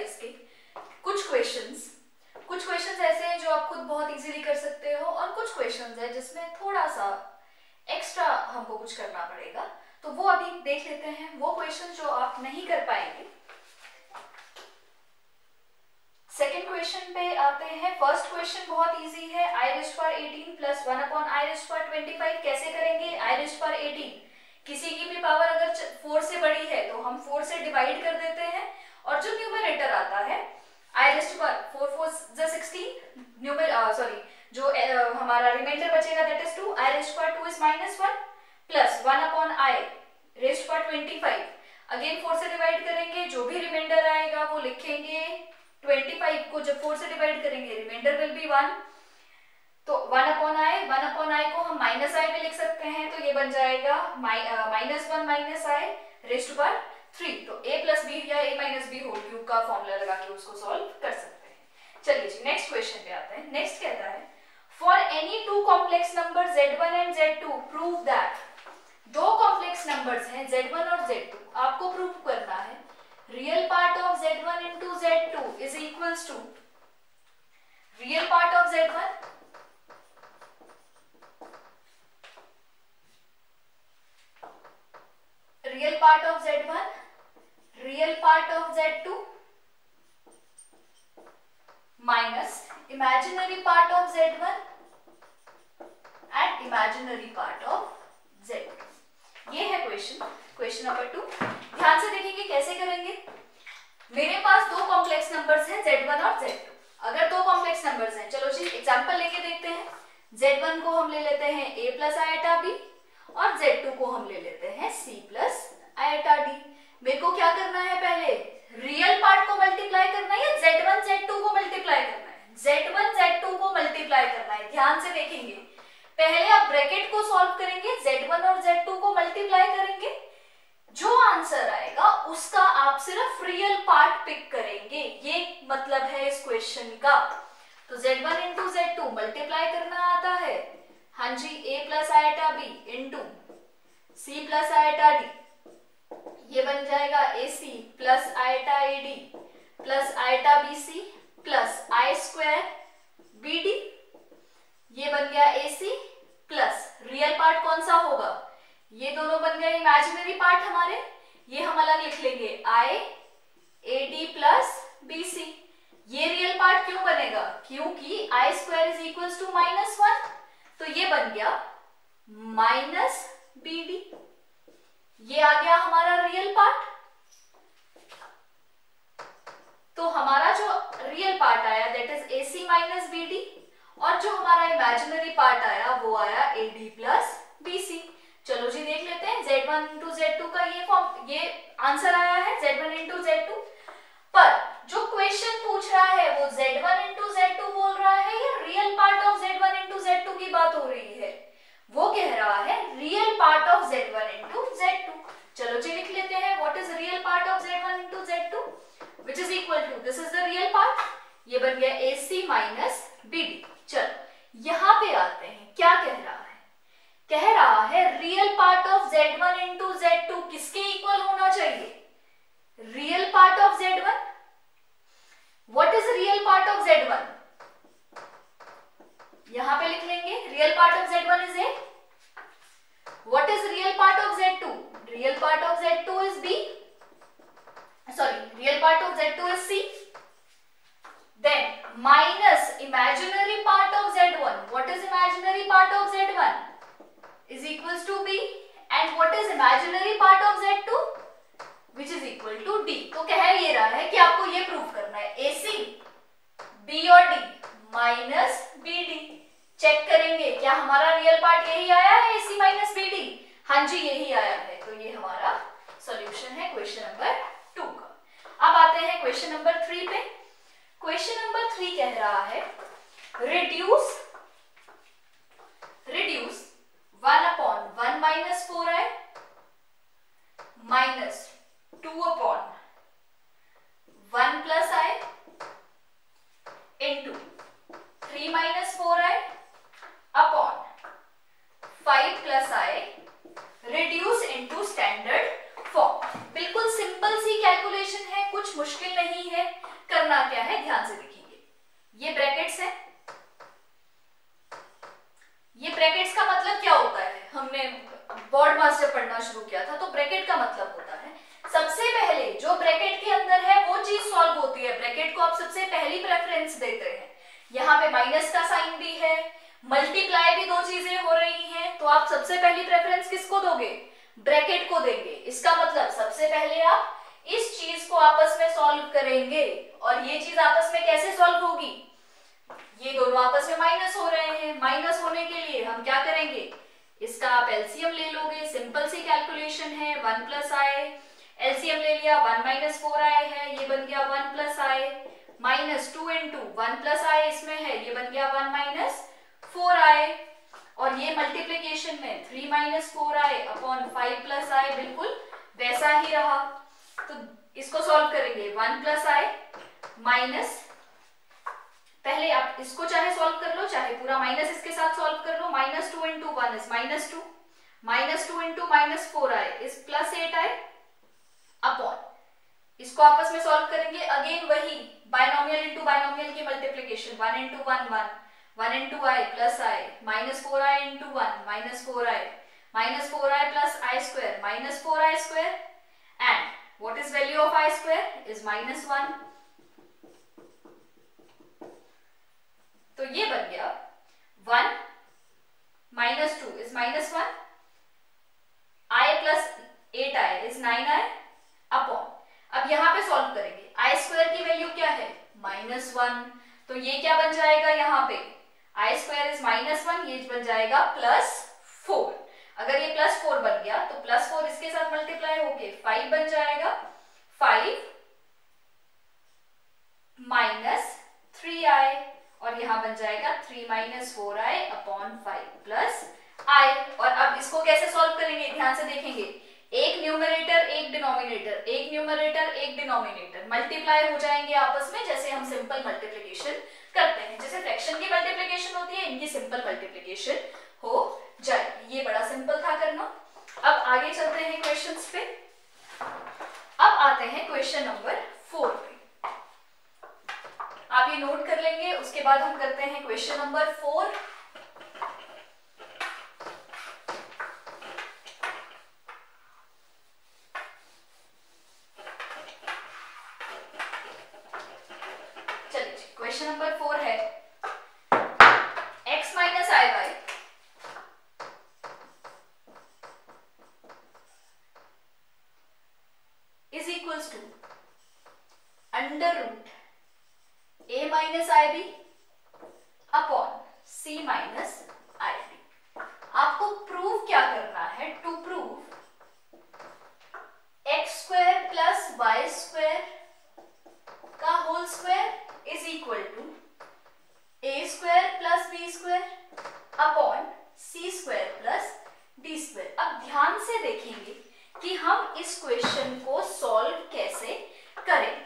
Exercise के कुछ questions ऐसे हैं जो आप खुद बहुत इजीली कर सकते हो और कुछ क्वेश्चंस है जिसमें थोड़ा सा एक्स्ट्रा हमको कुछ करना पड़ेगा, तो वो अभी देख लेते हैं। वो क्वेश्चन जो आप नहीं कर पाएंगे। सेकेंड क्वेश्चन पे आते हैं। फर्स्ट क्वेश्चन बहुत इजी है, i⁻18 प्लस 1/i⁻25 कैसे करेंगे? i⁻18 किसी की भी पावर अगर 4 से बड़ी है तो हम 4 से डिवाइड कर देते हैं, और जो न्यूमरेटर आता है जो हमारा रिमाइंडर बचेगा that is 2, i⁻2 is -1 plus 1/i⁻25 again 4 से डिवाइड करेंगे, जो भी रिमाइंडर आएगा वो लिखेंगे। 25 को जब 4 से डिवाइड करेंगे रिमाइंडर विल बी 1, तो 1/i को हम -i में लिख सकते हैं, तो ये बन जाएगा -1 - i⁻3। तो a प्लस बी या a minus b whole cube का फॉर्मूला लगा के उसको सॉल्व कर सकते हैं। चलिए जी नेक्स्ट क्वेश्चन पे आते हैं। नेक्स्ट कहता है for any two complex number z1 and z2 prove that. दो कॉम्प्लेक्स नंबर्स हैं z1 और z2, आपको प्रूव करना है real part of z1 into z2 is equals to real part of z1 real part of z1 real part of z2 minus imaginary part of z1 and imaginary part of z2। ये है question number 2। ध्यान से देखेंगे कैसे करेंगे। मेरे पास दो complex numbers हैं z1 और z2। अगर दो कॉम्प्लेक्स नंबर्स हैं, चलो जी एग्जांपल लेके देखते हैं। z1 को हम ले लेते हैं a प्लस आइटा b और z2 को हम ले लेते हैं c प्लस आइटा d। मेरे को क्या करना है, पहले रियल पार्ट को मल्टीप्लाई करना है या z1 z2 को मल्टीप्लाई करना है? z1 z2 को मल्टीप्लाई करना है। ध्यान से देखेंगे, पहले आप ब्रैकेट को सॉल्व करेंगे, z1 और z2 को मल्टीप्लाई करेंगे, जो आंसर आएगा उसका आप सिर्फ रियल पार्ट पिक करेंगे। ये मतलब है इस क्वेश्चन का। तो z1 into z2 मल्टीप्लाई करना आता है, हाँ जी, a plus iota b into c plus iota d, ये बन जाएगा ac plus iota ad plus iota bc plus i square bd। ये बन गया AC प्लस रियल पार्ट कौन सा होगा, ये दोनों बन गए इमेजिनरी पार्ट हमारे, ये हम अलग लिख लेंगे I AD प्लस BC। ये रियल पार्ट क्यों बनेगा, क्योंकि I square is equals to -1, तो ये बन गया -BD। ये आ गया हमारा रियल पार्ट। तो हमारा जो रियल पार्ट आया that is AC minus BD, और जो हमारा इमेजिनरी पार्ट आया वो आया AD प्लस BC। चलो जी देख लेते हैं Z1 into Z2 का ये आंसर आया है Z1 into Z2, पर जो क्वेश्चन पूछ रहा है वो Z1 into Z2 बोल रहा है या real part of Z1 into Z2 की बात हो रही है? वो कह रहा है real part of Z1 into Z2। चलो जी लिख लेते हैं what is real part of Z1 into Z2 which is equal to this is the real part, ये बन गया AC माइनस BD। चलो यहां पे आते हैं, क्या कह रहा है, कह रहा है real part of Z1 into Z2 किसके इक्वल होना चाहिए, real part of Z1। What is real part of Z1, यहां पे लिख लेंगे real part of Z1 is A। What is real part of Z2, real part of Z2 is B, sorry real part of Z2 is C। Then minus imaginary part of Z1. What is imaginary part of Z1? Is equals to B. And what is imaginary part of Z2? Which is equal to D. तो कह ये रहा है कि आपको ये prove करना है AC, B और D माइनस BD। चेक करेंगे क्या हमारा रियल पार्ट यही आया है AC माइनस BD? हाँ जी यही आया है, तो ये हमारा सॉल्यूशन है क्वेश्चन नंबर 2 का। अब आते हैं क्वेश्चन नंबर 3 पे। क्वेश्चन नंबर 3 कह रहा है reduce 1/1 minus 4i minus 2/1 plus I into 3 minus 4i upon 5 plus I reduce into standard form. बिल्कुल सिंपल सी कैलकुलेशन है, कुछ मुश्किल नहीं है। प्रेफरेंस देते हैं। यहाँ पे माइनस का साइन भी है, मल्टीप्लाई भी दो चीजें हो रही हैं, तो आप सबसे पहली प्रेफरेंस किसको दोगे? ब्रैकेट को देंगे। इसका मतलब सबसे पहले आप इस चीज को आपस में सॉल्व करेंगे, और ये चीज आपस में कैसे सॉल्व होगी? ये दोनों आपस में माइनस हो रहे हैं, माइनस होने के लिए हम क्या करेंगे? इसका आप एलसीएम ले लोगे, सिंपल सी कैलकुलेशन है, 1 प्लस आई, एलसीएम ले लिया, 1 माइनस 4i है, ये बन गया 1 plus i, minus 2 into 1 plus i इसमें है, ये बन गया 1 माइनस 4i, और ये मल्टीप्लीकेशन में 3 माइनस 4i अपॉन 5 प्लस आई बिल्कुल वैसा ही रहा। तो इसको सॉल्व करेंगे, 1 प्लस आई माइनस, पहले आप इसको चाहे सॉल्व कर लो, चाहे पूरा माइनस इसके साथ सॉल्व कर लो, minus 2 into 1 is minus 2, minus 2 into minus 4i is plus 8i upon, इसको आपस में सॉल्व करेंगे, अगेन वही बायनोमियल इंटू बायनोमियल की multiplication, 1 into 1 1, 1 into i plus i, minus 4i into 1 minus 4i, minus 4i plus i square minus 4i square, and what is value of i square is minus 1। तो ये बन गया 1 minus 2 is minus 1, i plus 8i is 9i upon, अब यहां पे solve करेंगे, आई square की value क्या है? माइनस 1, तो ये क्या बन जाएगा? यहाँ पे आई स्क्वायर इज माइनस 1, ये बन जाएगा प्लस 4। अगर ये प्लस 4 बन गया तो प्लस 4 इसके साथ मल्टीप्लाई होके 5 बन जाएगा, 5 माइनस 3i, और यहां बन जाएगा 3 minus 4i upon 5 plus i। और अब इसको कैसे सॉल्व करेंगे? ध्यान से देखेंगे, एक न्यूमरेटर एक डिनोमिनेटर, एक न्यूमरेटर एक डिनोमिनेटर मल्टीप्लाई हो जाएंगे आपस में, जैसे हम सिंपल मल्टीप्लिकेशन करते हैं, जैसे फ्रैक्शन की मल्टीप्लिकेशन होती है, इनकी सिंपल मल्टीप्लिकेशन हो जाएगी। ये बड़ा सिंपल था करना। अब आगे चलते हैं क्वेश्चंस पे। अब आते हैं क्वेश्चन नंबर 4 पे, आप ये नोट कर लेंगे, उसके बाद हम करते हैं क्वेश्चन नंबर 4। चलिए क्वेश्चन नंबर 4 है, x minus i y is equals to under root a minus i b upon c minus i b. आपको प्रूव क्या करना है? To prove x square plus y square का whole square is equal to a square plus b square upon c square plus d square. अब ध्यान से देखेंगे कि हम इस क्वेश्चन को सॉल्व कैसे करेंगे।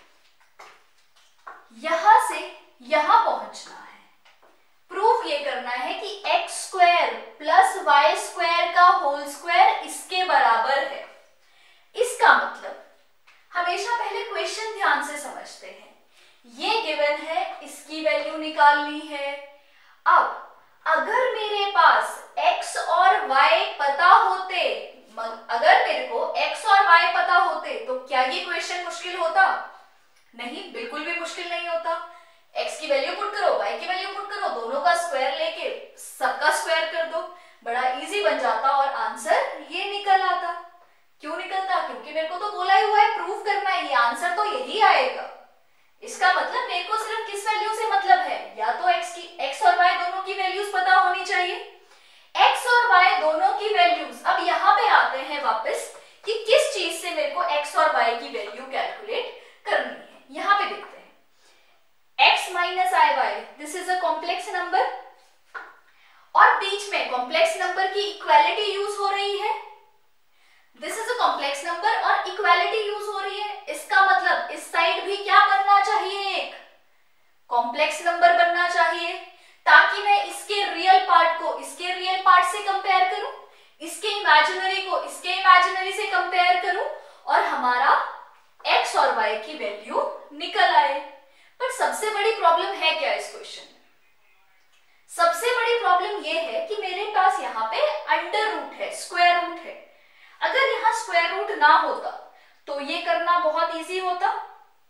यहां से यहां पहुंचना है, प्रूफ ये करना है कि x square plus y square का होल स्क्वायर इसके बराबर है। इसका मतलब हमेशा पहले क्वेश्चन ध्यान से समझते हैं, ये गिवन है, इसकी वैल्यू निकालनी है। अब अगर मेरे पास x और y पता होते, अगर मेरे को x और y पता होते तो क्या ये क्वेश्चन मुश्किल होता? नहीं, बिल्कुल भी मुश्किल नहीं होता। x की वैल्यू पुट करो, y की वैल्यू पुट करो, दोनों का स्क्वायर लेके सबका स्क्वायर कर दो, बड़ा इजी बन जाता और आंसर ये निकल आता। क्यों निकलता? क्योंकि मेरे को तो बोला ही हुआ है प्रूव करना है, ये आंसर तो यही आएगा। इसका मतलब मेरे को सिर्फ किस वैल्यू से मतलब है, या तो x और y दोनों की वैल्यूज पता होनी चाहिए, x और y दोनों की वैल्यूज। अब यहाँ पे आते हैं वापस कि किस चीज से मेरे को x और y की वैल्यू कैलकुलेट करनी है। यहाँ पे देखते हैं, x minus i y, this is a complex number, और बीच में कॉम्प्लेक्स नंबर की इक्वालिटी यूज हो रही है। This is a complex number और इक्वालिटी यूज हो रही है। इसका मतलब इस साइड भी क्या बनना चाहिए? एक कॉम्प्लेक्स नंबर बनना चाहिए, ताकि मैं इसके रियल पार्ट को इसके रियल पार्ट से कंपेयर करूं, इसके इमेजिनरी को इसके इमेजिनरी से कंपेयर करूं, और हमारा x और y की वैल्यू निकल आए। पर सबसे बड़ी प्रॉब्लम है क्या इस क्वेश्चन में? सबसे बड़ी प्रॉब्लम ये है कि मेरे पास यहाँ पे अंडर रूट है, स्क्वायर रूट है। अगर यहाँ स्क्वायर रूट ना होता तो ये करना बहुत इजी होता।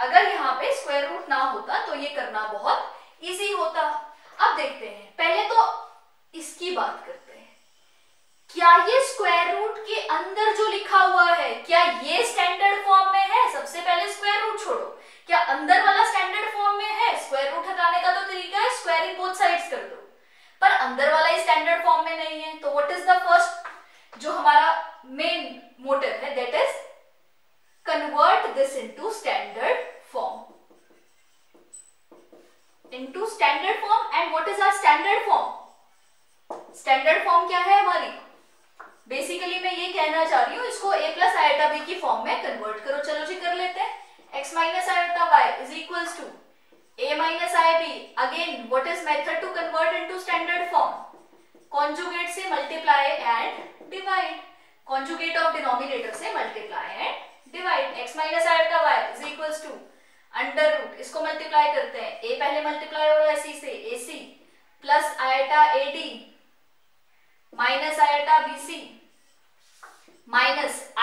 अगर यहाँ पे स्क्वायर रूट ना होता तो ये करना बहुत इजी होता। अब देखते हैं, पहले तो इसकी बात करते हैं, क्या ये स्क्वायर रूट के अंदर जो लिखा हुआ है क्या ये स्टैंडर्ड फॉर्म में है? सबसे पहले स्क्वायर रूट छोड़ो, क्या अंदर वाला स्टैंडर्ड फॉर्म में है? स्क्वायर रूट हटाने का तो तरीका है स्क्वायरिंग बोथ साइड्स कर दो, पर अंदर वाला ही स्टैंडर्ड फॉर्म में नहीं है। तो व्हाट इज द फर्स्ट जो हमारा मेन मोटिव है, that is convert this into standard form, into standard form. And what is our standard form? Standard form क्या है हमारी? बेसिकली मैं ये कहना चाह रही हूँ, इसको a प्लस आयोटा बी की फॉर्म में कन्वर्ट करो। चलो जी कर लेते हैं। x minus iota y is equals to a minus i b. Again what is method to convert into standard form? Conjugate से multiply and divide, conjugate of denominator से multiply and divide. x minus iota y is equals to under root, इसको multiply करते हैं, a पहले multiply हो रहा है c से, ac plus iota ad minus iota bc minus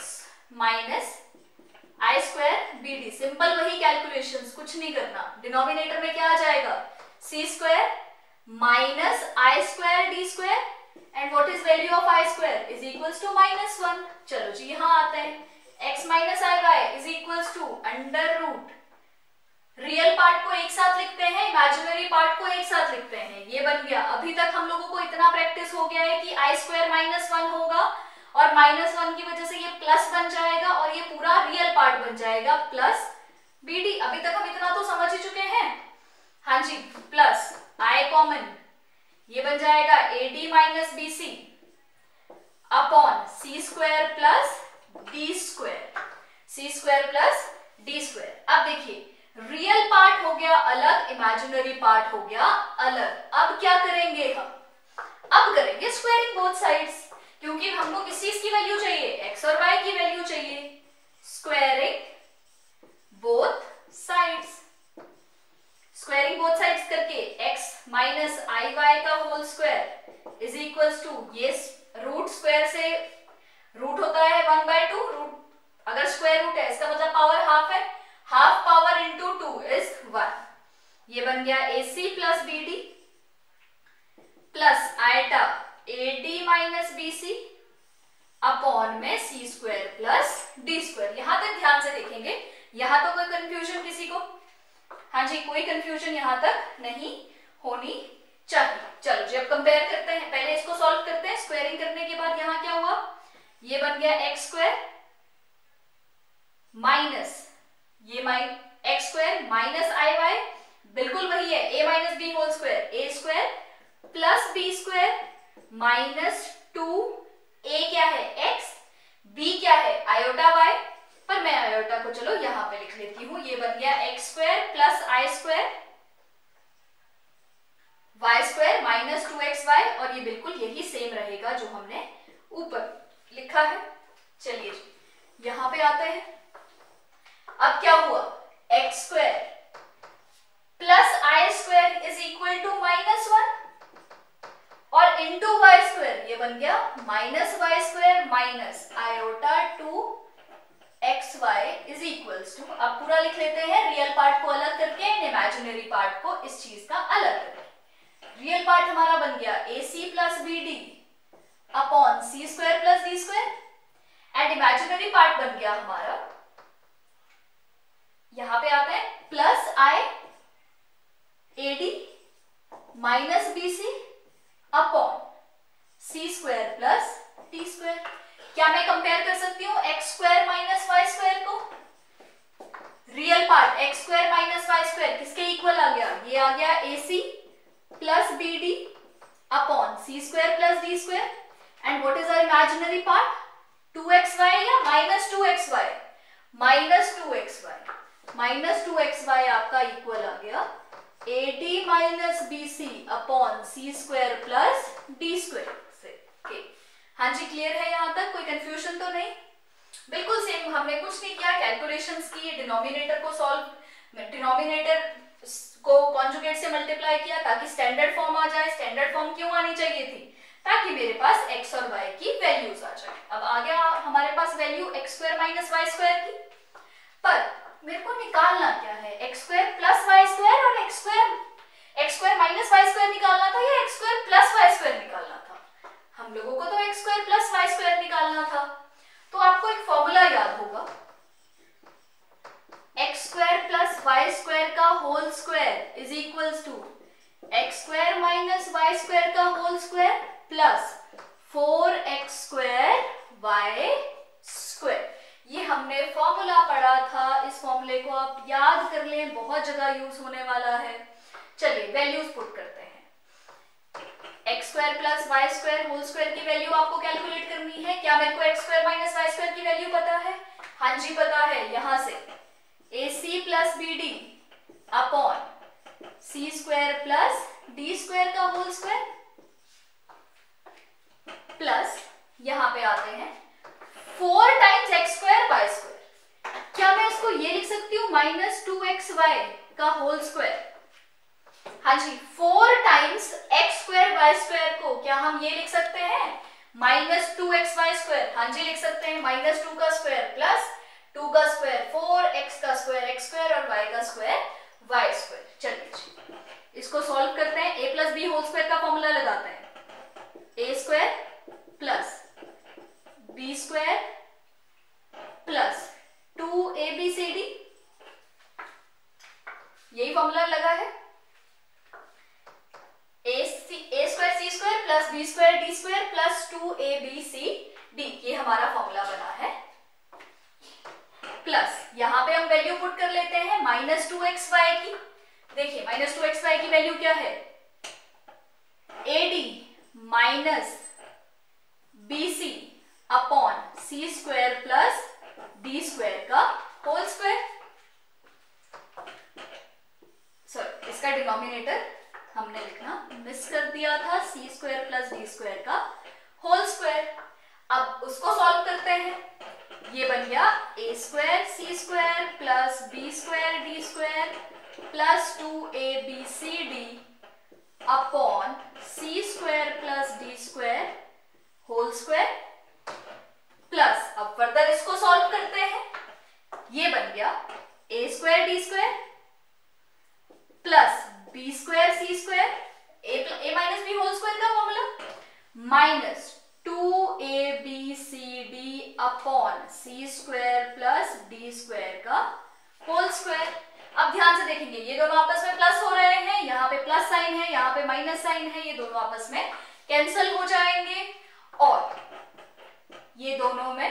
i square b d. Simple वही कैलकुलेशंस, कुछ नहीं करना। डिनोमिनेटर में क्या आ जाएगा? C square minus i square d square, and what is value of i square is equals to -1। चलो जी यहाँ आते हैं। x minus i y is equals to under root, real part को एक साथ लिखते हैं, इमेजिनरी पार्ट को एक साथ लिखते हैं, ये बन गया। अभी तक हम लोगों को इतना प्रैक्टिस हो गया है कि आई स्क्वायर -1 होगा और -1 की वजह से ये प्लस बन जाएगा और ये पूरा रियल पार्ट बन जाएगा प्लस बी डी। अभी तक हम इतना तो समझ ही चुके हैं। हाँ जी, प्लस आई कॉमन, ये बन जाएगा a d minus b c upon c square plus d square, c square plus d square. अब देखिए, रियल पार्ट हो गया अलग, इमेजिनरी पार्ट हो गया अलग। अब क्या करेंगे हम? अब करेंगे स्क्वायरिंग बोथ साइड्स, क्योंकि हमको किस चीज की वैल्यू चाहिए? x और y की वैल्यू चाहिए। Squaring both sides, squaring both sides करके x माइनस आई वाई का whole square is equals to, ये रूट स्क्वायर से रूट होता है 1/2, रूट अगर स्क्वायर रूट है इसका मतलब पावर हाफ है, हाफ पावर इंटू 2 इज 1। ये बन गया AC plus BD plus iota AD minus BC upon में C square plus D square. यहां तक ध्यान से देखेंगे, यहां तो कोई कंफ्यूजन किसी को? हाँ जी, कोई कंफ्यूजन यहां तक नहीं होनी चाहिए। चलो जी अब कंपेयर करते हैं, पहले इसको सॉल्व करते हैं। स्क्वायरिंग करने के बाद यहां क्या हुआ? ये बन गया x स्क्वायर माइनस ये x square minus i y, बिल्कुल वही है, a minus b whole square, a square plus b square minus 2a क्या है x, b क्या है आयोटा y, पर मैं आयोटा को चलो यहां पे लिख लेती हूं। ये बन गया x square plus i square y square minus 2xy, और ये बिल्कुल यही सेम रहेगा जो हमने ऊपर लिखा है। चलिए यहां पे आते हैं। अब क्या हुआ? x square plus i square is equal to -1 और इंटू वाई स्क्वायर, ये बन गया minus y square minus iota 2xy is equals to, अब पूरा लिख लेते हैं, रियल पार्ट को अलग करके एंड इमेजिनरी पार्ट को इस चीज का अलग करके। रियल पार्ट हमारा बन गया AC plus BD upon C square plus D square, and imaginary part बन गया हमारा, यहां पे आते हैं, plus i AD minus BC upon C square plus D square. क्या मैं कंपेयर कर सकती हूँ x square minus y square को? Real part x square minus y square किसके इक्वल आ गया? ये आ गया AC plus BD upon C square plus D square, and what is our imaginary part? 2xy या minus 2xy? Minus 2xy, minus 2xy आपका equal आ गया AD minus BC upon C square plus D square से। Okay, हाँ जी clear है यहाँ तक? कोई कंफ्यूजन तो नहीं? बिल्कुल सेम, हमने कुछ नहीं किया, कैलकुलेशंस की, डिनोमिनेटर को सॉल्व, डिनोमिनेटर को कॉन्जुगेट से मल्टीप्लाई किया ताकि स्टैंडर्ड फॉर्म आ जाए। स्टैंडर्ड फॉर्म क्यों आनी चाहिए थी? ताकि मेरे पास x और y की वैल्यूज आ जाए। अब आ गया हमारे पास value x square minus y square की, पर मेरे को निकालना क्या है, x square plus y square और x square minus y square निकालना था या x square plus y square निकालना था? हम लोगों को तो x square plus y square निकालना था। तो आपको एक फॉर्मूला याद होगा, x square plus y square का whole square is equals to x square minus y square का whole square plus 4x square y square. ये हमने फॉर्मूला पढ़ा था, इस फॉर्मूले को आप याद कर लें, बहुत जगह यूज होने वाला है। चलिए वैल्यूज पुट करते हैं। X square plus y square whole square की वैल्यू आपको कैलकुलेट करनी है। क्या मेरे को x square minus y square की वैल्यू पता है? हाँ जी पता है। यहां से AC plus BD upon c square plus d square का होल स्क्वायर प्लस यहां पे आते हैं 4 times x square y square. क्या मैं इसको ये लिख सकती हूँ माइनस 2xy का होल स्क्वायर? हाँ जी, 4 times x square y square को क्या हम ये लिख सकते हैं माइनस 2xy स्क्वायर? हाँ जी लिख सकते हैं। माइनस 2 का स्क्वायर प्लस 2 का स्क्वायर 4, x का स्क्वायर x स्क्वायर और y का स्क्वायर y स्क्वायर। चलिए इसको सॉल्व करते हैं। a plus b whole square का फॉर्मूला लगाते हैं। a square plus b square plus 2abcd, यही फॉर्मूला लगा है। a square c square plus b square d square plus 2abcd, ये हमारा फॉर्मूला बना है। प्लस यहां पे हम वैल्यू पुट कर लेते हैं माइनस 2xy की। देखिए माइनस 2xy की वैल्यू क्या है, AD minus BC upon c square plus d square का होल स्क्वायर। सॉरी, इसका डिनोमिनेटर हमने लिखना मिस कर दिया था, c square plus d square का होल स्क्वायर। अब उसको सॉल्व करते हैं। ये बन गया a square c square plus b square d square plus 2abcd upon c square plus d square whole square plus, अब फर्दर इसको सॉल्व करते हैं। ये बन गया a square d square plus b square c square, a minus b whole square का formula minus 2abcd upon c square plus d square का whole square. अब ध्यान से देखेंगे, ये दोनों आपस में प्लस हो रहे हैं, यहाँ पे प्लस साइन है, यहाँ पे माइनस साइन है, ये दोनों आपस में कैंसिल हो जाएंगे और ये दोनों में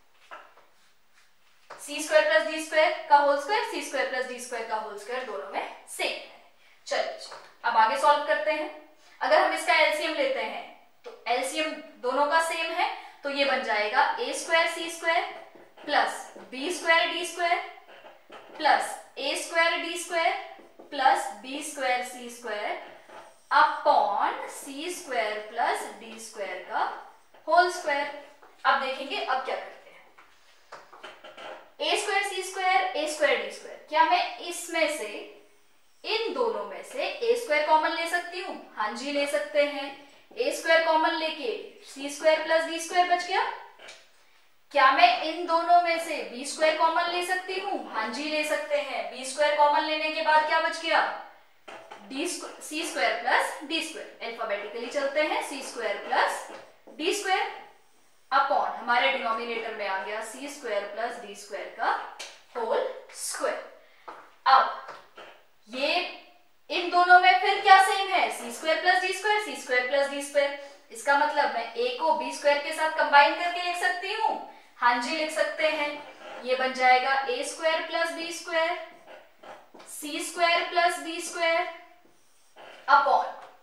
c square plus d square का whole square, c square plus d square का होल स्क्वायर दोनों में सेम है। चलिए अब आगे सॉल्व करते हैं। अगर हम इसका एलसीएम लेते हैं तो एलसीएम दोनों का सेम है, तो ये बन जाएगा a square c square plus b square d square plus a square d square plus b square c square upon c square plus d square का होल स्क्वायर। अब देखेंगे अब क्या करते हैं। a square c square a square d square, क्या मैं इसमें से इन दोनों में से a स्क्वायर कॉमन ले सकती हूँ? हाँ जी ले सकते हैं। a स्क्वायर कॉमन लेके c square plus d square बच गया। क्या मैं इन दोनों में से b स्क्वायर कॉमन ले सकती हूँ? हाँ जी ले सकते हैं। b स्क्वायर कॉमन लेने के बाद क्या बच गया, c square plus d square. Alphabetically चलते हैं, c square plus d square upon हमारे डिनोमिनेटर में आ गया c square plus d square का होल स्क्वायर। अब ये इन दोनों में फिर क्या सेम है, c square plus d square, c square plus d square. इसका मतलब मैं a को b स्क्वायर के साथ कंबाइन करके लिख सकती हूँ? हाँ जी लिख सकते हैं। ये बन जाएगा a square plus b square c square plus d square upon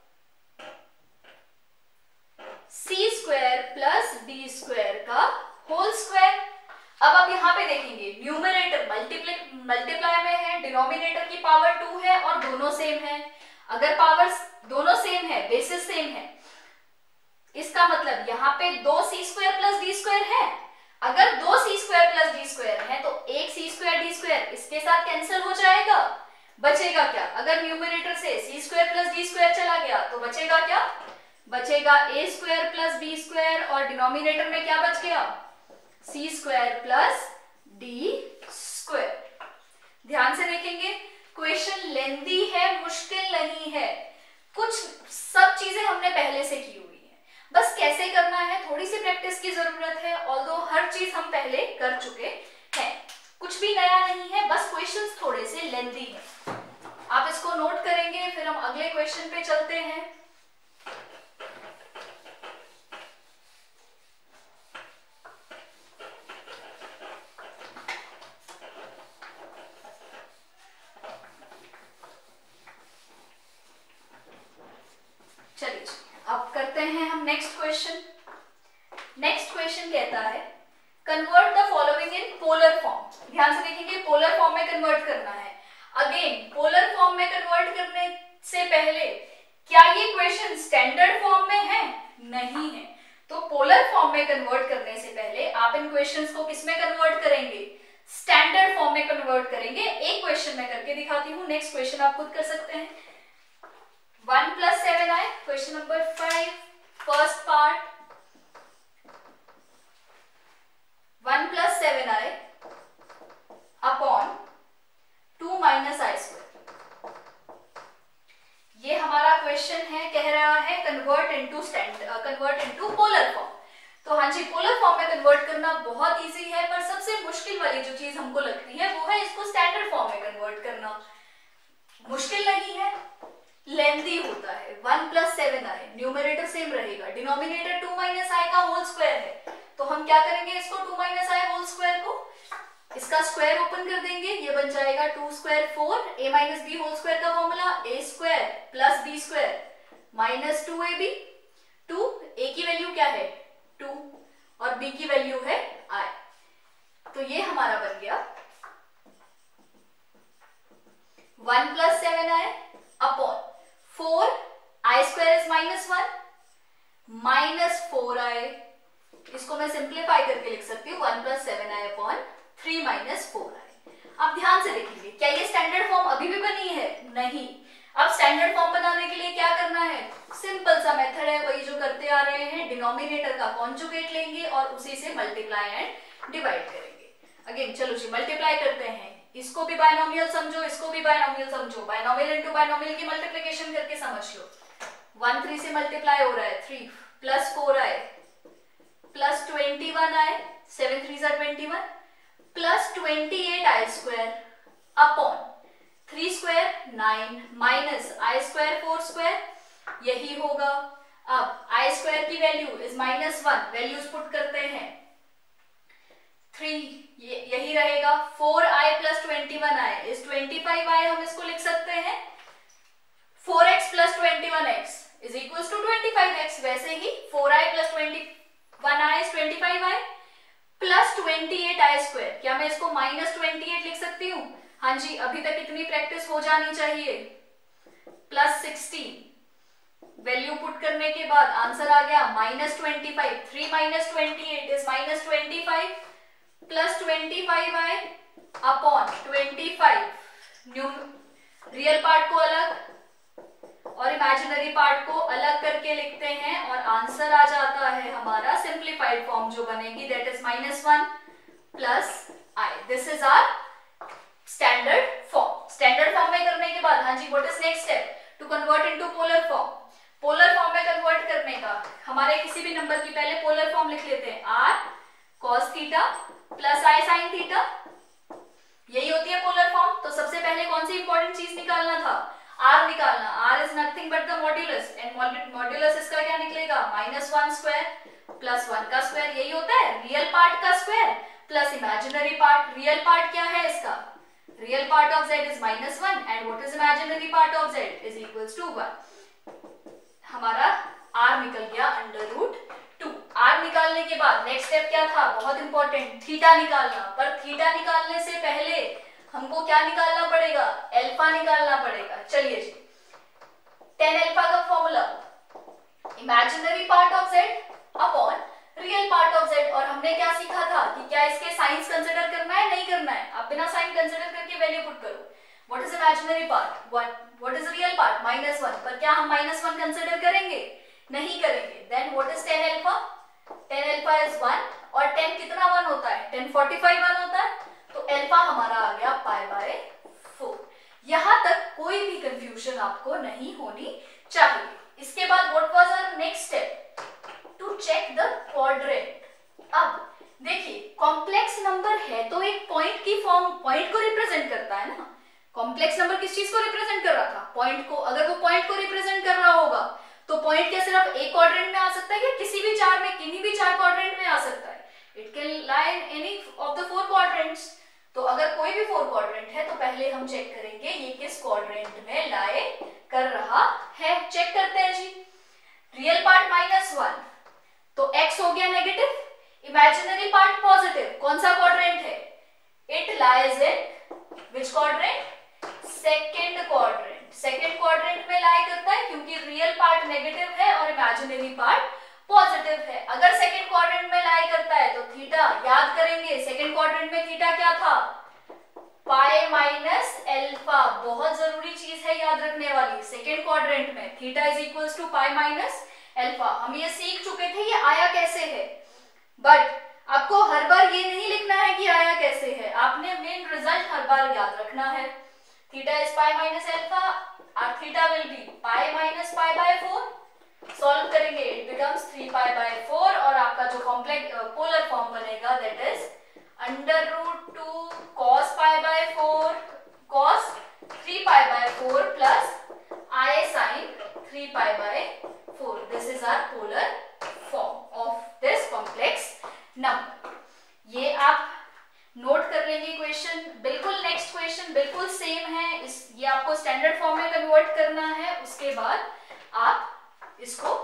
c square plus d square का होल स्क्वायर। अब आप यहाँ पे देखेंगे न्यूमरेटर मल्टीप्लाई में है, डिनोमिनेटर की पावर 2 है और दोनों सेम है। अगर पावर्स दोनों सेम है, बेसिस सेम है, इसका मतलब यहाँ पे 2 c square plus d square है। अगर 2 c square plus d square है तो एक सी स्क्वायर डी स्क्वायर इसके साथ कैंसिल हो जाएगा। बचेगा क्या, अगर न्यूमरेटर से c square plus d square चला गया तो बचेगा क्या, बचेगा a square plus b square और डिनोमिनेटर में क्या बच गया, c square plus d square. ध्यान से देखेंगे, क्वेश्चन लेंथी है, मुश्किल नहीं है, कुछ सब चीजें हमने पहले से की हुई है, बस कैसे करना है थोड़ी सी प्रैक्टिस की जरूरत है। ऑल्दो हर चीज हम पहले कर चुके हैं, कुछ भी नया नहीं है, बस क्वेश्चंस थोड़े से लेंथी हैं। आप इसको नोट करेंगे, फिर हम अगले क्वेश्चन पे चलते हैं। चलिए अब करते हैं हम नेक्स्ट क्वेश्चन। नेक्स्ट क्वेश्चन कहता है convert the following in polar form. ध्यान से देखेंगे, पोलर फॉर्म में कन्वर्ट करना है। अगेन पोलर फॉर्म में कन्वर्ट करने से पहले क्या ये क्वेश्चन स्टैंडर्ड फॉर्म में है? नहीं है। तो पोलर फॉर्म में कन्वर्ट करने से पहले आप इन क्वेश्चंस को किस में कन्वर्ट करेंगे? स्टैंडर्ड फॉर्म में कन्वर्ट करेंगे। एक क्वेश्चन मैं करके दिखाती हूँ, नेक्स्ट क्वेश्चन आप खुद कर सकते हैं। 1 + 7i, question number 5, first part. 1 + 7i upon 2 - i²। ये हमारा क्वेश्चन है, कह रहा है कन्वर्ट इनटू पोलर फॉर्म। तो हाँ जी, पोलर फॉर्म में कन्वर्ट करना बहुत इजी है, पर सबसे मुश्किल वाली जो चीज हमको लगती है वो है इसको स्टैंडर्ड फॉर्म में कन्वर्ट करना। मुश्किल नहीं है, लेंथी होता है। 1 + 7i, न्यूमरेटर सेम रहेगा, डिनोमिनेटर 2 - i का होल स्क्वायर है। तो हम क्या करेंगे इसको 2 - i होल स्क्वायर को, इसका स्क्वायर ओपन कर देंगे, ये बन जाएगा 2 square 4, a - b whole square का formula a² + b² - 2ab। 2 a की वैल्यू क्या है 2 और b की वैल्यू है i। तो ये हमारा बन गया 1 + 7i upon 4 i² is -1 -4i। इसको मैं सिंप्लीफाई करके लिख सकती हूँ 1 + 7i अपॉन 3 - 4i। अब ध्यान से देखेंगे, क्या ये स्टैंडर्ड फॉर्म अभी भी बनी है? नहीं। अब स्टैंडर्ड फॉर्म बनाने के लिए क्या करना है? सिंपल सा मेथड है, वही जो करते आ रहे हैं। डिनोमिनेटर का कॉन्जुगेट लेंगे और उसी से मल्टीप्लाई एंड डिवाइड करेंगे। अगेन चलो जी, मल्टीप्लाई करते हैं। इसको भी बायनोमियल समझो, इसको भी बायनोमियल समझो। बायनोमियल इनटू बायनोमियल की मल्टीप्लिकेशन करके समझ लो। 1 3 से मल्टीप्लाई हो रहा है, 3 + 4i + 21i, 7 3 = 21 + 28i² upon 3² 9 - i² 4², यही होगा। अब i² की वैल्यू इज -1, वैल्यूज पुट करते हैं। 3 यही रहेगा, 4i + 21i इज 25i, हम इसको लिख सकते हैं 4x + 21x is equals to 25x। वैसे ही 4i + 21i is 25i + 28i²। क्या मैं इसको -28 लिख सकती हूँ? हाँ जी, अभी तक इतनी प्रैक्टिस हो जानी चाहिए। +16 वैल्यू पुट करने के बाद आंसर आ गया -25। 3 - 28 is -25 + 25i upon 25। Real part को अलग और इमेजिनरी पार्ट को अलग करके लिखते हैं और आंसर आ जाता है हमारा सिंप्लीफाइड फॉर्म जो बनेगी, that is -1 + i। This is our standard form. Standard form में करने के बाद हाँ जी, what is next step? To convert into polar form. Polar form में कन्वर्ट करने का हमारे किसी भी नंबर की पहले पोलर फॉर्म लिख लेते हैं, r cos θ + i sin θ। यही होती है पोलर फॉर्म। तो सबसे पहले कौन सी इंपॉर्टेंट चीज निकालना था? r निकालना। r is nothing but the modulus, and modulus इसका क्या निकलेगा? -1² + 1 का स्क्वायर। यही होता है रियल पार्ट का square plus imaginary part. Real part क्या है इसका? Real part of z is -1 and what is imaginary part of z is equals to 1। हमारा r निकल गया √2। r निकालने के बाद नेक्स्ट स्टेप क्या था? बहुत इंपॉर्टेंट, थीटा निकालना। पर थीटा निकालने से पहले हमको क्या निकालना पड़ेगा? अल्फा निकालना पड़ेगा। चलिए जी, tan अल्फा का formula imaginary part of z upon real part of z। और हमने क्या सीखा था कि क्या इसके साइंस कंसीडर करना है, नहीं करना है? आप बिना साइन कंसीडर करके वैल्यू पुट करो। What is imaginary part 1, what is real part -1। पर क्या हम -1 कंसीडर करेंगे? नहीं करेंगे। Then what is tan alpha? tan alpha is 1 और tan कितना 1 होता है? tan 45 1 होता है। तो अल्फा हमारा आ गया π/4। कॉम्प्लेक्स नंबर किस चीज को रिप्रेजेंट कर रहा था? पॉइंट को। अगर वो पॉइंट को रिप्रेजेंट कर रहा होगा तो पॉइंट क्या सिर्फ एक क्वाड्रेंट में आ सकता है या किसी भी चार में, किन्हीं भी चार क्वाड्रेंट में आ सकता है? It can lie in any of the 4 quadrants. तो अगर कोई भी 4 क्वाड्रेंट है तो पहले हम चेक करेंगे ये किस क्वाड्रेंट में लाई कर रहा है। चेक करते हैं जी। रियल पार्ट -1 तो x हो गया नेगेटिव, इमेजिनरी पार्ट पॉजिटिव। कौन सा क्वाड्रेंट है? It lies in which quadrant? Second quadrant. Second quadrant में लाई करता है क्योंकि रियल पार्ट नेगेटिव है और इमेजिनरी पार्ट पॉजिटिव है। अगर सेकेंड क्वाड्रेंट में लाई करता है तो थीटा याद करेंगे, सेकेंड क्वाड्रेंट में थीटा क्या था? Pi minus alpha. बहुत जरूरी चीज है याद रखने वाली। सेकेंड क्वाड्रेंट में theta is equals to pi minus alpha. हम ये सीख चुके थे ये आया कैसे है, बट आपको हर बार ये नहीं लिखना है कि आया कैसे है, आपने मेन रिजल्ट हर बार याद रखना है। Theta is pi minus alpha और theta will be pi minus pi by 4। Solve करेंगे इट बिकम्स 3 पाई बाय 4 और आपका जो कॉम्प्लेक्स पोलर फॉर्म बनेगा that is √2 cos pi by 4 cos 3 pi by 4 plus I sin 3 pi by 4। This is our polar form of this complex number. ये आप note कर लेंगे। Question बिल्कुल next question बिल्कुल सेम है। ये आपको स्टैंडर्ड फॉर्म में कन्वर्ट करना है, उसके बाद आप इसको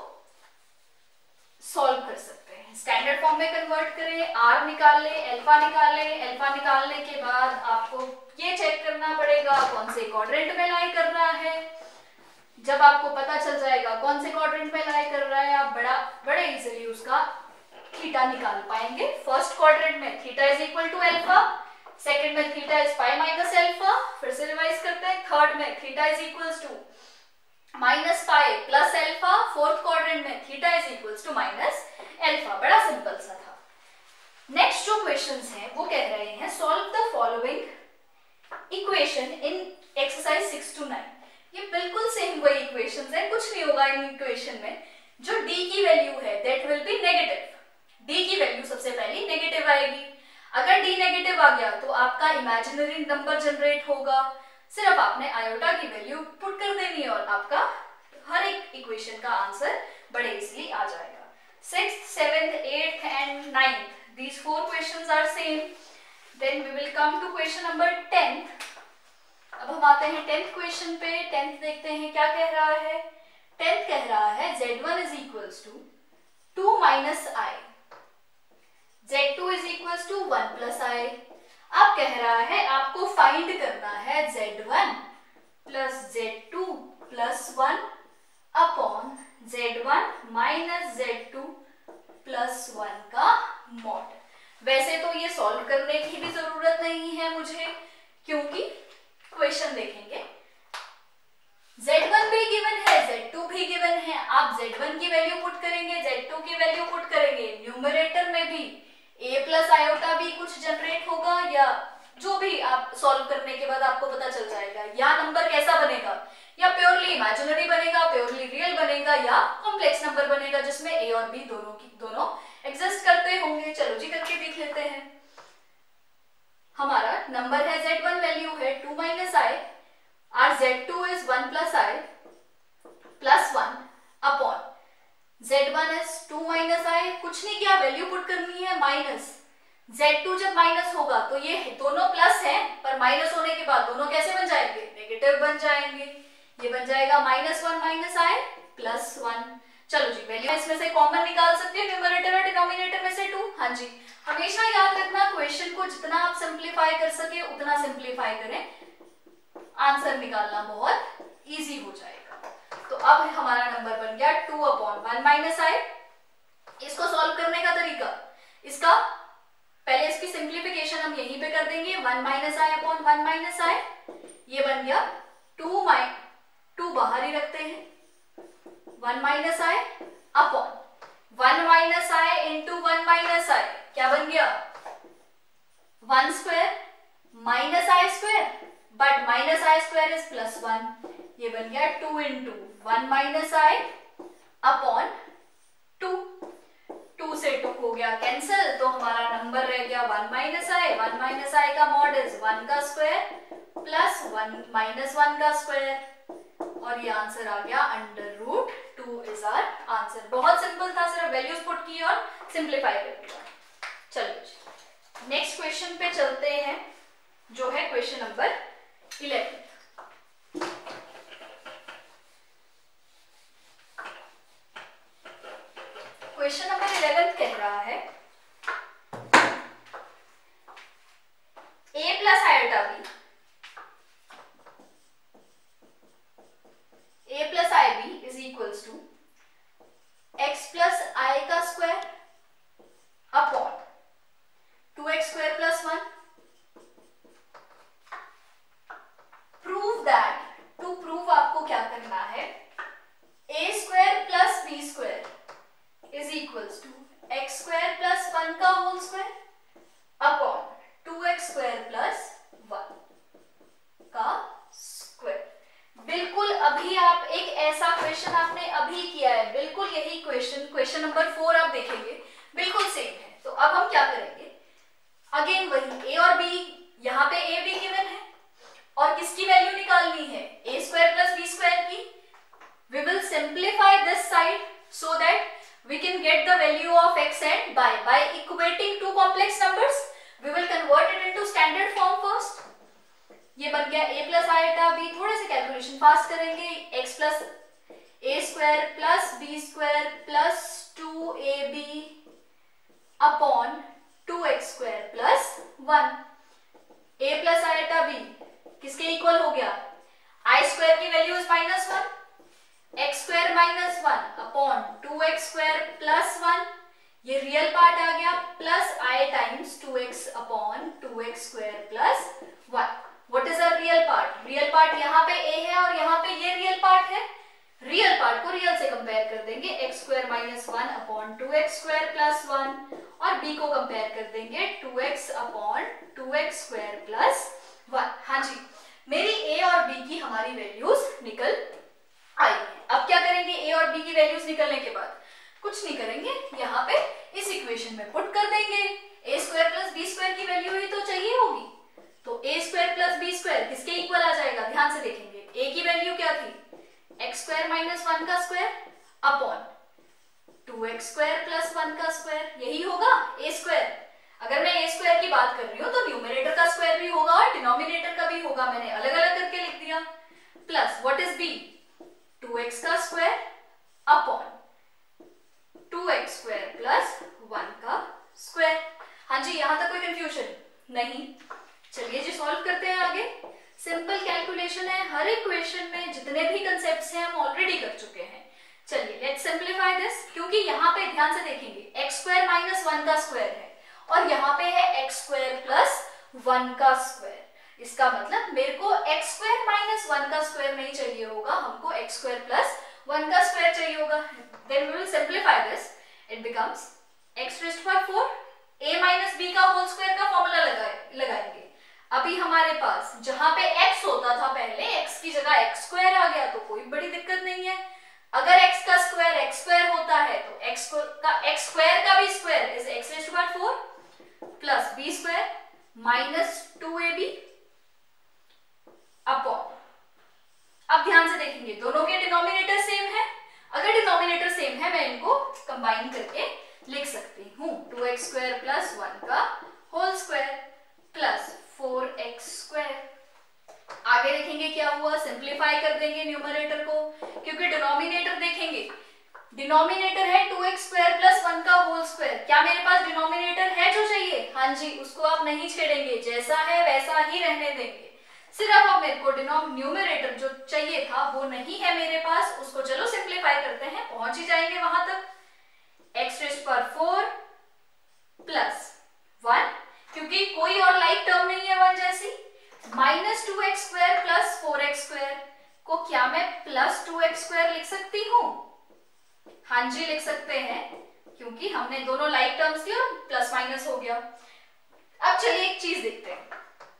सॉल्व कर सकते हैं। स्टैंडर्ड फॉर्म में कन्वर्ट करें, आर निकाल ले, अल्फा निकाल ले। अल्फा निकालने के बाद आपको ये चेक करना पड़ेगा कौन से क्वाड्रेंट में लाई कर रहा है। जब आपको पता चल जाएगा कौन से क्वाड्रेंट में लाई कर रहा है, आप बड़े इजीली उसका थीटा निकाल पाएंगे। फर्स्ट क्वाड्रेंट में theta is equal to alpha, second में theta is pi minus alpha. फिर से रिवाइज करते हैं। थर्ड में theta is equals to minus pi plus alpha. Fourth quadrant में theta is equals to minus alpha. बड़ा simple सा था। नेक्स्ट जो क्वेश्चंस हैं वो कह रहे हैं solve the following equation in exercise 6 to 9। ये बिल्कुल सेम वही इक्वेशंस है, कुछ नहीं होगा इन इक्वेशन में। जो d की वैल्यू है that will be negative. d की वैल्यू सबसे पहले नेगेटिव आएगी। अगर d नेगेटिव आ गया तो आपका इमेजिनरी नंबर जनरेट होगा। सिर्फ आपने आयोटा की वैल्यू पुट कर देनी है और आपका हर एक इक्वेशन का आंसर बड़े इजीली आ जाएगा। 6th, 7th, 8th and 9th, these 4 questions are same. Then we will come to question number 10th. अब हम आते हैं 10th क्वेश्चन पे। 10th देखते हैं क्या कह रहा है। 10th कह रहा है z1 is equals to 2 minus i, z2 is equals to 1 plus i। अब कह रहा है आपको फाइंड करना है z1 plus z2 plus 1 upon z1 minus z2 plus 1 का मॉड। वैसे तो ये सॉल्व करने की भी जरूरत नहीं है मुझे, क्योंकि क्वेश्चन देखेंगे z1 भी गिवन है, z2 भी गिवन है। आप z1 की वैल्यू पुट करेंगे, z2 की वैल्यू पुट करेंगे, न्यूमरेटर में भी a प्लस आयोटा भी कुछ जनरेट होगा, या जो भी आप सॉल्व करने के बाद आपको पता चल जाएगा। या नंबर कैसा बनेगा, या प्योरली इमेजिनरी बनेगा, प्योरली रियल बनेगा, या कॉम्प्लेक्स नंबर बनेगा जिसमें a और b दोनों एग्जिस्ट करते होंगे। चलो जी करके देख लेते हैं। हमारा नंबर है z1 वैल्यू है 2 माइनस आई और z2 is 1 plus i plus 1 upon z1 is 2 minus i. कुछ नहीं किया, वैल्यू पुट करनी है माइनस। z2 जब माइनस होगा तो ये दोनों प्लस हैं, पर माइनस होने के बाद दोनों कैसे बन जाएंगे? नेगेटिव बन जाएंगे। ये बन जाएगा -1 माइनस आई प्लस 1। चलो जी वैल्यू इसमें से कॉमन निकाल सकते हैं, न्यूमरेटर और डिनोमिनेटर में से 2। हाँ जी, हमेशा याद रखना क्वेश्चन को जितना आप सिंप्लीफाई कर सके उतना सिंप्लीफाई करें, आंसर निकालना बहुत इजी हो जाएगा। तो अब हमारा नंबर बन गया 2 अपॉन 1 माइनस आई। इसको सॉल्व करने का तरीका, इसका पहले इसकी सिंप्लीफिकेशन हम यहीं पे कर देंगे। 1 minus i upon 1 minus i, ये बन गया 2 बाहर ही रखते हैं, 1 minus i upon 1 minus i into 1 minus i क्या बन गया? 1 square minus i square, but minus i square is plus 1। ये बन गया 2 इंटू 1 माइनस आई अपॉन 2। 2 से 2 हो गया कैंसिल, तो हमारा नंबर रह गया 1 माइनस आई। 1 माइनस आई का मॉड इज 1 का स्क्वायर प्लस 1 माइनस 1 का स्क्वायर, और ये आंसर आ गया √2 इज आवर आंसर। बहुत सिंपल था, सिर्फ वैल्यूज पुट की और सिंप्लीफाई कर दिया। चलिए नेक्स्ट क्वेश्चन पे चलते हैं, जो है क्वेश्चन नंबर 11। क्वेश्चन नंबर 11 कह रहा है a plus iota b, a plus i b is equals to x plus i का square upon 2x square plus 1। Prove that, to prove आपको क्या करना है, a square plus b square is equals to x square plus 1 का whole square upon 2x square plus 1 का square. बिल्कुल अभी आप एक ऐसा क्वेश्चन आपने अभी किया है, बिल्कुल यही क्वेश्चन नंबर 4 आप देखेंगे, बिल्कुल सेम है। तो अब हम क्या करेंगे, अगेन वही a और b, यहाँ पे a b गिवन है और किसकी वैल्यू निकालनी है, a square plus b square की। We will simplify this side so that we can get the value of x and y by equating two complex numbers. We will convert it into standard form first. ये बन गया a plus iota b, थोड़े से calculation fast करेंगे, x plus a square plus b square plus 2ab upon 2x square plus 1। a plus iota b किसके equal हो गया, i square की value is -1, x square -1 upon 2x square plus 1, ये real part आ गया, plus i times 2x upon 2x square plus 1। What is a real part, real part यहाँ पे a है और यहाँ पे ये रियल पार्ट है। रियल पार्ट को रियल से कंपेयर कर देंगे, x square -1 upon 2x square plus 1, और b को कंपेयर कर देंगे 2x upon 2x square plus 1। हाँ जी, मेरी a और b की हमारी वैल्यूज निकल आई है। अब क्या करेंगे, a और b की वैल्यूज निकलने के बाद कुछ नहीं करेंगे, यहाँ पे इस इक्वेशन में पुट कर देंगे। a square plus b square की वैल्यू ही तो चाहिए होगी, तो a square plus b square किसके इक्वल आ जाएगा, ध्यान से देखेंगे। a की वैल्यू क्या थी, x स्क्वायर -1 का square upon 2x square plus 1 का स्क्वायर, यही होगा a स्क्वायर। अगर मैं a स्क्वायर की बात कर रही हूँ तो न्यूमरेटर का स्क्वायर भी होगा और डिनोमिनेटर का भी होगा, मैंने अलग अलग करके लिख दिया। Plus what is b, 2x का square upon 2x square plus 1 का स्क्वायर। हाँ जी, यहां तक कोई कंफ्यूजन नहीं। चलिए जी सॉल्व करते हैं आगे। सिंपल कैलकुलेशन है, हर एक क्वेश्चन में जितने भी कंसेप्ट्स हैं हम ऑलरेडी कर चुके हैं। चलिए लेट्स सिंप्लीफाई दिस, क्योंकि यहाँ पे ध्यान से देखेंगे x स्क्वायर -1 का स्क्वायर है और यहाँ पे है x स्क्वायर प्लस 1 का स्क्वायर। इसका मतलब मेरे को x स्क्वायर -1 का स्क्वायर नहीं चाहिए होगा, हमको x स्क्वायर प्लस 1 का स्क्वायर चाहिए होगा। Then we will simplify this, it becomes x raised power 4 a minus b का होल स्क्वायर का फॉर्मूला लगाएंगे। अभी हमारे पास जहां पे x होता था पहले, x की जगह x स्क्वायर आ गया तो कोई बड़ी दिक्कत नहीं है। अगर x का स्क्वायर x स्क्वायर होता है तो x स्क्वायर का भी square is x raised power 4 plus b square minus 2ab upon, अब ध्यान से देखेंगे दोनों के डिनोमिनेटर सेम है। अगर डिनोमिनेटर सेम है मैं इनको कंबाइन करके लिख सकती हूँ, 2x स्क्वायर प्लस 1 का whole square plus 4x square. आगे देखेंगे क्या हुआ, सिंप्लीफाई कर देंगे न्यूमरेटर को, क्योंकि डिनोमिनेटर देखेंगे, डिनोमिनेटर है 2x स्क्वायर प्लस 1 का होल स्क्वायर। क्या मेरे पास डिनोमिनेटर है जो चाहिए, हाँ जी, उसको आप नहीं छेड़ेंगे, जैसा है वैसा ही रहने देंगे। सिर्फ अब मेरे को न्यूमरेटर जो चाहिए था वो नहीं है मेरे पास, उसको चलो सिंप्लीफाई करते हैं, पहुंच ही जाएंगे वहां तक। x रेज़्ड पावर 4 प्लस 1, क्योंकि कोई और लाइक टर्म नहीं है 1 जैसी, minus 2x square plus 4x square को क्या मैं प्लस 2x स्क्वायर लिख सकती हूँ, हाँ जी लिख सकते हैं, क्योंकि हमने दोनों लाइक टर्म्स लिए और प्लस माइनस हो गया। अब चलिए एक चीज देखते हैं,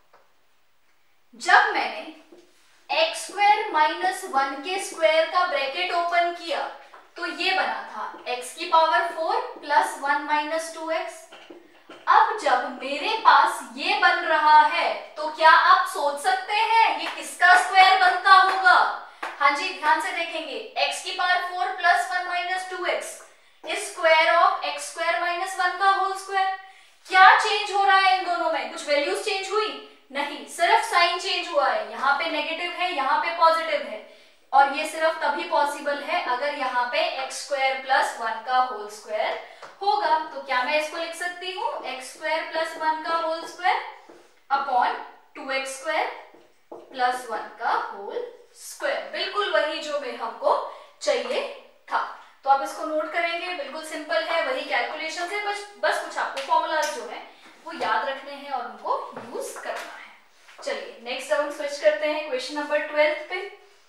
जब मैंने x स्क्वायर -1 के स्क्वायर का ब्रैकेट ओपन किया तो ये बना था x की पावर 4 प्लस 1 माइनस 2x। अब जब मेरे पास ये बन रहा है तो क्या आप सोच सकते हैं ये किसका स्क्वायर बनता होगा? हाँ जी, ध्यान से देखेंगे, x की power 4 plus 1 minus 2x is square of x square minus 1 का होल स्क्वायर। क्या चेंज हो रहा है इन दोनों में? कुछ वैल्यूज चेंज हुई? नहीं, सिर्फ साइन चेंज हुआ है। यहाँ पे नेगेटिव है, यहाँ पे पॉजिटिव है, और ये सिर्फ तभी पॉसिबल है अगर यहाँ पे x स्क्वायर प्लस 1 का होल स्क्वायर होगा। तो क्या मैं इसको लिख सकती हूँ x स्क्वायर प्लस 1 का whole square upon 2x square plus 1 का होल स्क्वायर। बिल्कुल वही जो में हमको चाहिए था। तो आप इसको नोट करेंगे, बिल्कुल सिंपल है, वही कैलकुलेशन है, बस कुछ आपको फॉर्मूलाज जो है वो याद रखने हैं और उनको यूज करना है। चलिए नेक्स्ट अब हम स्विच करते हैं क्वेश्चन नंबर 12 पे।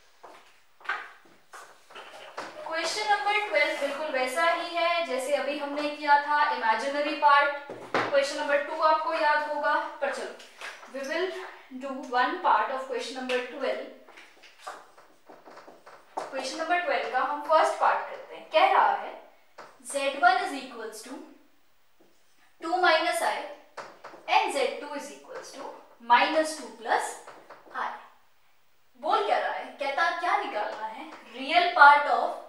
क्वेश्चन नंबर 12 बिल्कुल वैसा ही है जैसे अभी हमने किया था, इमेजिनरी पार्ट। क्वेश्चन नंबर 2 आपको याद होगा, पर चलो we will do one part of question number 12। Question number 12 का हम फर्स्ट पार्ट करते हैं। कह रहा है z1 is equals to 2 minus i and z2 is equals to minus 2 plus i. बोल क्या रहा है? कहता क्या निकालना है? Real part of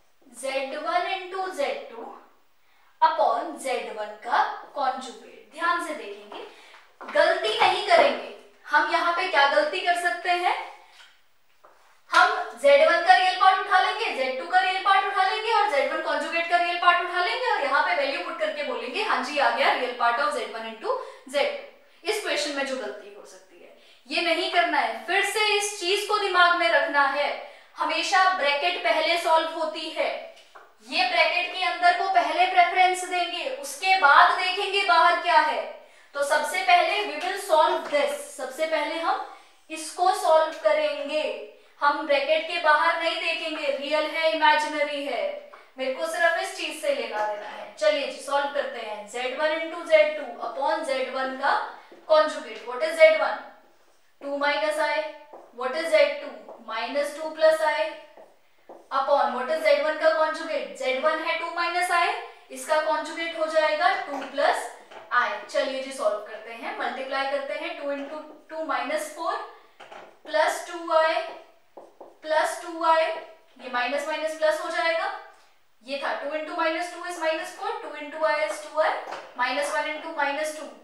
z1 into z2 upon z1 का कॉन्जुगेट। ध्यान से देखेंगे, गलती नहीं करेंगे। हम यहाँ पे क्या गलती कर सकते हैं? हम z1 का रियल पार्ट उठा लेंगे, z2 का रियल पार्ट उठा लेंगे और z1 कॉन्जुगेट का रियल पार्ट उठा लेंगे और यहाँ पे वैल्यू पुट करके बोलेंगे हाँ जी आ गया real part of z1 into z2। इस क्वेश्चन में जो गलती हो सकती है ये नहीं करना है। फिर से इस चीज को दिमाग में रखना है, हमेशा ब्रैकेट पहले सॉल्व होती है। ये ब्रैकेट के अंदर को पहले प्रेफरेंस देंगे, उसके बाद देखेंगे बाहर क्या है। तो सबसे पहले वी विल सॉल्व दिस, सबसे पहले हम इसको सॉल्व करेंगे। हम ब्रैकेट के बाहर नहीं देखेंगे, रियल है इमेजिनरी है, मेरे को सिर्फ इस चीज से लेना देना है। चलिए जी सॉल्व करते हैं। z1 into z2 upon z1 का conjugate. What is z1? 2 minus i. What is z2? Minus 2 plus i upon what is z1 का कॉन्जुगेट? z1 है 2 माइनस आई, इसका कॉन्जुगेट हो जाएगा 2 प्लस आई। चलिए जी सॉल्व करते हैं, मल्टीप्लाई करते हैं। 2 into 2 minus 4 plus 2i plus 2i, ये माइनस माइनस प्लस हो जाएगा। ये था 2 into minus 2 is minus 4, 2 into i is 2i, minus 1 into minus 2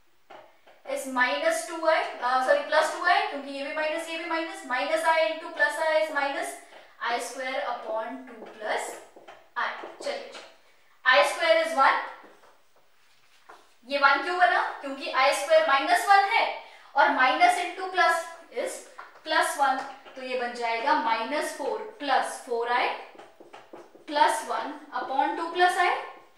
is minus 2i, sorry plus 2i, क्योंकि ये भी माइनस ये भी minus, minus i into plus i is minus i square upon 2 plus i। चलिए i square is 1, ये 1 क्यों बना? क्योंकि i स्क्वायर माइनस 1 है और minus into plus is plus 1, तो ये बन जाएगा माइनस 4 प्लस 4i प्लस 1 अपॉन 2 प्लस i।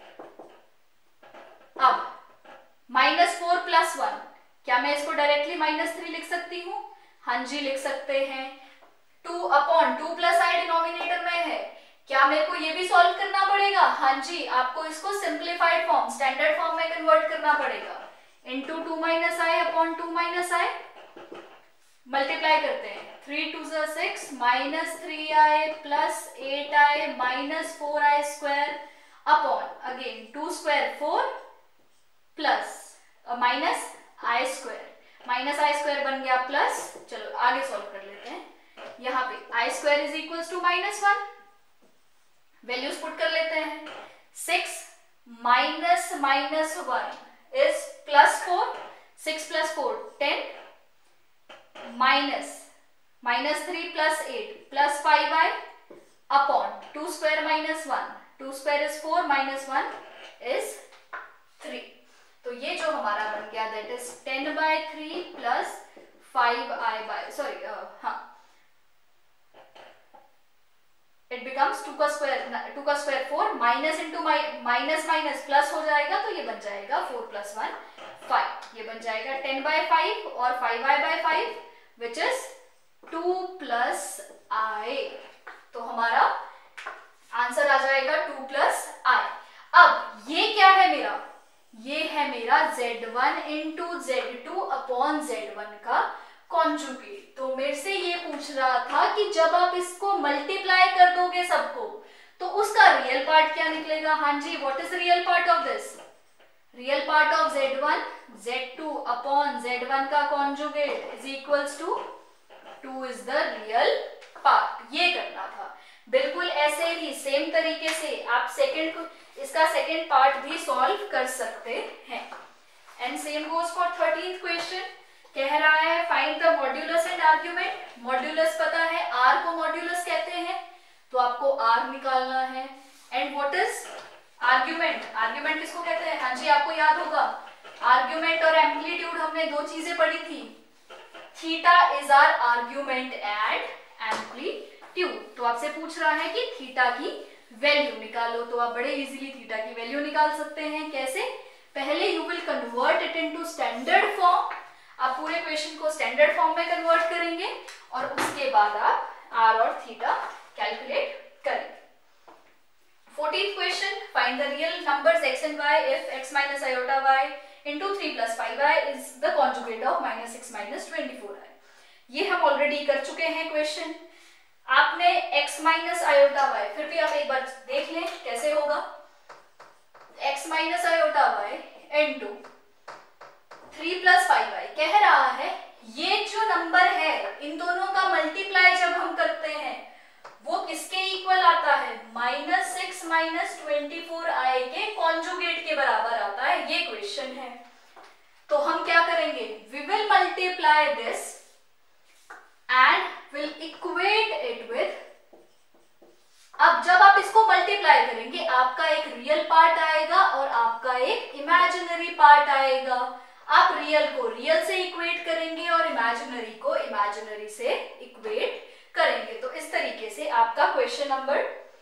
अब माइनस 4 प्लस 1, क्या मैं इसको डायरेक्टली माइनस 3 लिख सकती हूँ? हाँ जी लिख सकते हैं। 2 अपॉन 2 प्लस आई डिनोमिनेटर में है, क्या मेरे को ये भी सॉल्व करना पड़ेगा? हाँ जी, आपको इसको सिंप्लीफाइड फॉर्म, स्टैंडर्ड फॉर्म में कन्वर्ट करना पड़ेगा। Into 2 minus i upon 2 minus i, multiply करते हैं। 3 2 6 minus 3i plus 8i minus 4i square upon again 2 square 4 plus minus i square, minus i square बन गया प्लस। चलो आगे सॉल्व कर लेते हैं। यहाँ पे i square is equals to minus 1, values put कर लेते हैं। 6 minus minus 1 is plus 4, 6 plus 4 10 minus minus 3 plus 8 plus 5i upon 2 square minus 1, 2 square is 4 minus 1 is 3। तो ये जो हमारा बन गया that is 10/3 plus 5i by हाँ इट बिकम्स 2 का square 4 minus into minus minus plus हो जाएगा, तो ये बन जाएगा 4 प्लस 1 5, ये बन जाएगा 10/5 और 5i/5 which is 2 plus i। तो हमारा आंसर आ जाएगा 2 प्लस i। अब ये क्या है मेरा? ये है मेरा z1 into z2 upon z1 का कॉन्जुगेट। तो मेरे से ये पूछ रहा था कि जब आप इसको मल्टीप्लाई कर दोगे सबको, तो उसका रियल पार्ट क्या निकलेगा? हाँ जी, what is real part of this? Real part of Z1 Z2 upon Z1 का conjugate is equals to 2 is the real part. ये करना था। बिल्कुल ऐसे ही सेम तरीके से आप इसका सेकंड पार्ट भी सॉल्व कर सकते हैं। And same goes for 13th question. कह रहा है find the modulus and argument. Modulus पता है, आर को मॉड्यूलस कहते हैं, तो आपको आर निकालना है। And what is argument? Argument किसको कहते हैं? हाँ जी, आपको याद होगा, आर्ग्यूमेंट और एम्पलीट्यूड हमने दो चीजें पढ़ी थी। Theta is r argument and amplitude. तो आपसे पूछ रहा है कि थीटा की वैल्यू निकालो, तो आप बड़े इजीली थीटा की वैल्यू निकाल सकते हैं। कैसे? पहले you will convert it into standard form. आप पूरे क्वेश्चन को स्टैंडर्ड फॉर्म में कन्वर्ट करेंगे और उसके बाद आप आर और थीटा कैलकुलेट करेंगे। 14th question, find the real numbers x and y if x minus iota y into 3 plus 5y is the conjugate of minus 6 minus 24y। ये हम ऑलरेडी कर चुके हैं क्वेश्चन। आपने x minus iota y, फिर भी आप एक बार देख लें कैसे होगा। x minus iota y into 3 plus 5y कह रहा है ये जो नंबर है इन दोनों का मल्टीप्लाई जब हम करते हैं वो किसके इक्वल आता है? -6 माइनस 24i के कॉन्जुगेट के बराबर आता है। ये क्वेश्चन है। तो हम क्या करेंगे? We will multiply this and will equate it with. अब जब आप इसको मल्टीप्लाई करेंगे आपका एक रियल पार्ट आएगा और आपका एक इमेजिनरी पार्ट आएगा। आप रियल को रियल से इक्वेट करेंगे और इमेजिनरी को इमेजिनरी से इक्वेट करेंगे। तो इस तरीके से आपका क्वेश्चन नंबर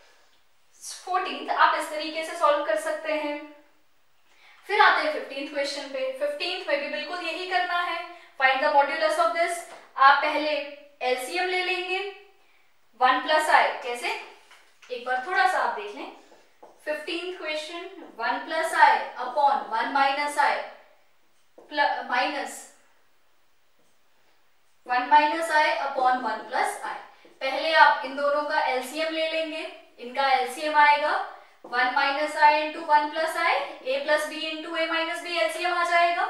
14th आप इस तरीके से सॉल्व कर सकते हैं। फिर आते हैं 15th क्वेश्चन पे। 15th में भी बिल्कुल यही करना है। Find the modulus of this. आप पहले एलसीएम ले लेंगे 1 प्लस आई। कैसे? एक बार थोड़ा सा आप देख लें। 15th question 1 plus i upon 1 minus i minus 1 minus i upon 1 plus i. पहले आप इन दोनों का एलसीएम ले लेंगे। इनका एलसीएम आएगा 1 minus i into 1 plus i, a plus b into a minus b, LCM आ जाएगा।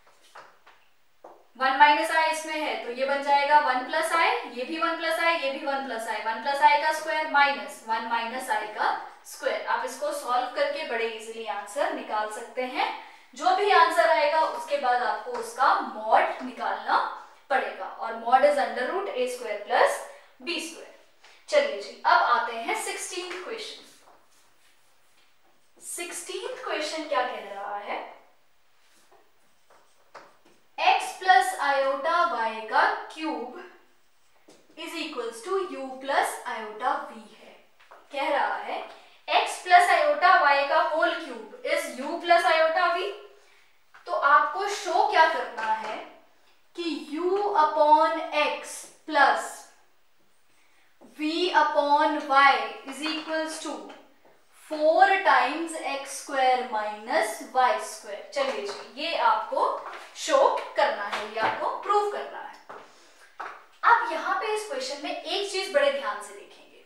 1 माइनस आई इसमें है तो ये बन जाएगा 1 प्लस आई, ये भी 1 प्लस आई, ये भी 1 प्लस आई। 1 प्लस आई का स्क्वायर माइनस 1 माइनस आई का स्क्वायर। आप इसको सॉल्व करके बड़े इजीली आंसर निकाल सकते हैं। जो भी आंसर आएगा उसके बाद आपको उसका मॉड निकालना पड़ेगा और mod is under root a square plus b square. चलिए जी, अब आते हैं 16th क्वेश्चन। 16th क्वेश्चन क्या कह रहा है? x प्लस आयोटा y का cube is equals to u plus iota v है। कह रहा है x प्लस आयोटा y का whole cube is u plus iota v। तो आपको शो क्या करना है कि u upon x plus v upon y is equals to 4 times x square minus y square. चलिए जी, ये आपको शो करना है, ये आपको प्रूव करना है। आप यहां पे इस क्वेश्चन में एक चीज बड़े ध्यान से देखेंगे,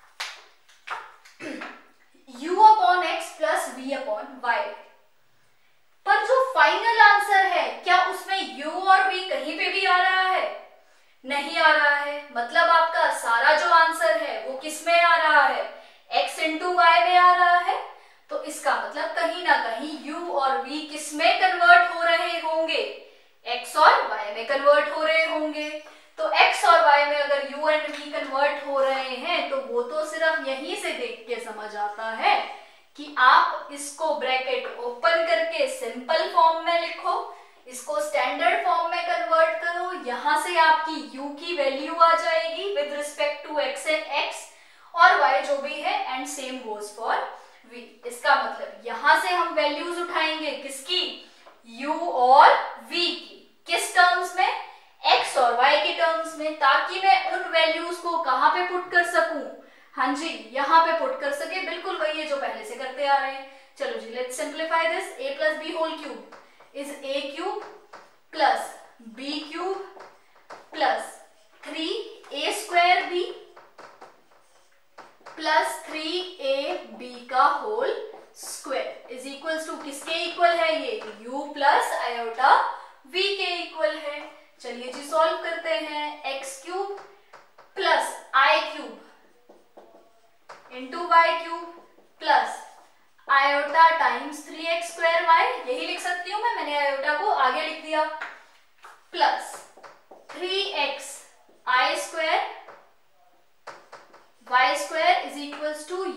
u upon x plus v upon y, पर जो फाइनल आंसर है क्या उसमें u और v कहीं पे भी आ रहा है? नहीं आ रहा है। मतलब आपका सारा जो आंसर है वो किस में आ रहा है? x इंटू वाई में आ रहा है। तो इसका मतलब कहीं ना कहीं u और v किस में कन्वर्ट हो रहे होंगे? x और y में कन्वर्ट हो रहे होंगे। तो x और y में अगर u एंड v कन्वर्ट हो रहे हैं तो वो तो सिर्फ यहीं से देख के समझ आता है कि आप इसको ब्रैकेट ओपन करके सिंपल फॉर्म में लिखो, इसको स्टैंडर्ड फॉर्म में कन्वर्ट करो, यहां से आपकी u की वैल्यू आ जाएगी with respect to x and x और y जो भी है, and same goes for v। इसका मतलब यहां से हम वैल्यूज उठाएंगे किसकी? u और v की। किस टर्म्स में? x और y के टर्म्स में, ताकि मैं उन वैल्यूज को कहां पे पुट कर सकूं? हाँ जी, यहां पे पुट कर सके। बिल्कुल वही है जो पहले से करते आ रहे हैं। चलो जी, let's simplify this. a plus b whole cube is a cube plus b cube plus 3a square b plus 3a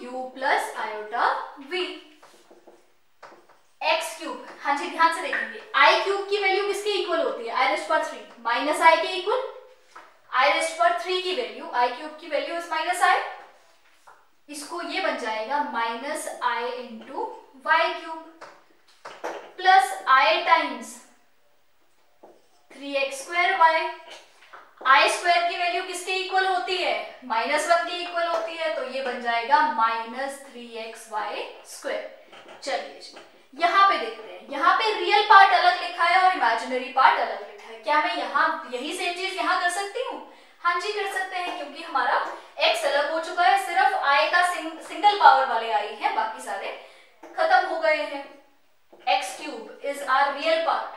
u plus iota v x cube. हाँ जी ध्यान से देखेंगे, आई क्यूब की वैल्यू किसके इक्वल होती है, i raised power 3 minus i के इक्वल। आई रेस्ट पावर 3 की वैल्यू, आई क्यूब की वैल्यू इज माइनस आई, इसको ये बन जाएगा minus i into y cube plus i times 3x square y. I square की वैल्यू किसके इक्वल होती है, -1 के इक्वल होती है, तो ये बन जाएगा -3xy स्क्वायर। चलिए जी यहाँ पे देखते हैं, यहाँ पे रियल पार्ट अलग लिखा है और इमेजिनरी पार्ट अलग लिखा है। क्या मैं यहाँ यही सेम चीज यहाँ कर सकती हूँ, हाँ जी कर सकते हैं, क्योंकि हमारा x अलग हो चुका है, सिर्फ i का सिंगल पावर वाले i है, बाकी सारे खत्म हो गए हैं। x cube is our real part,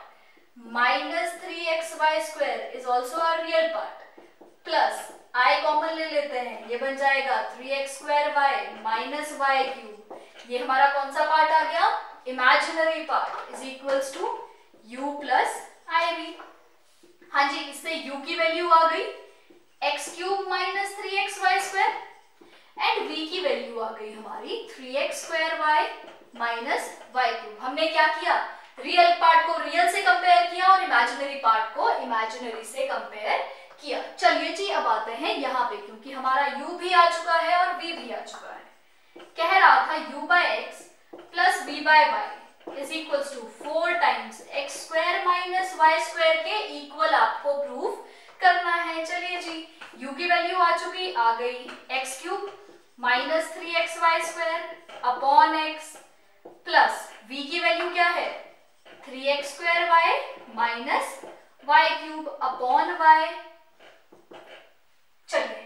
-3xy square is also our real part, plus i common ले लेते हैं, ये बन जाएगा 3x square y minus y cube. ये हमारा कौन सा पार्ट आ गया, imaginary part, is equals to u plus i v. हाँ जी इससे u की वैल्यू आ गई x क्यूब minus 3xy square and v की वैल्यू आ गई हमारी 3x square y minus y cube. हमने क्या किया, रियल पार्ट को रियल से कंपेयर किया और इमेजिनरी पार्ट को इमेजिनरी से कंपेयर किया। चलिए जी अब आते हैं यहाँ पे, क्योंकि हमारा u भी आ चुका है और v भी आ चुका है। कह रहा था u by x plus v by y is equals to 4 times x square minus y square के इक्वल आपको प्रूव करना है। चलिए जी u की वैल्यू आ चुकी, आ गई x cube minus 3xy square upon x plus v की वैल्यू क्या है 3x square y minus y cube upon y। चलिए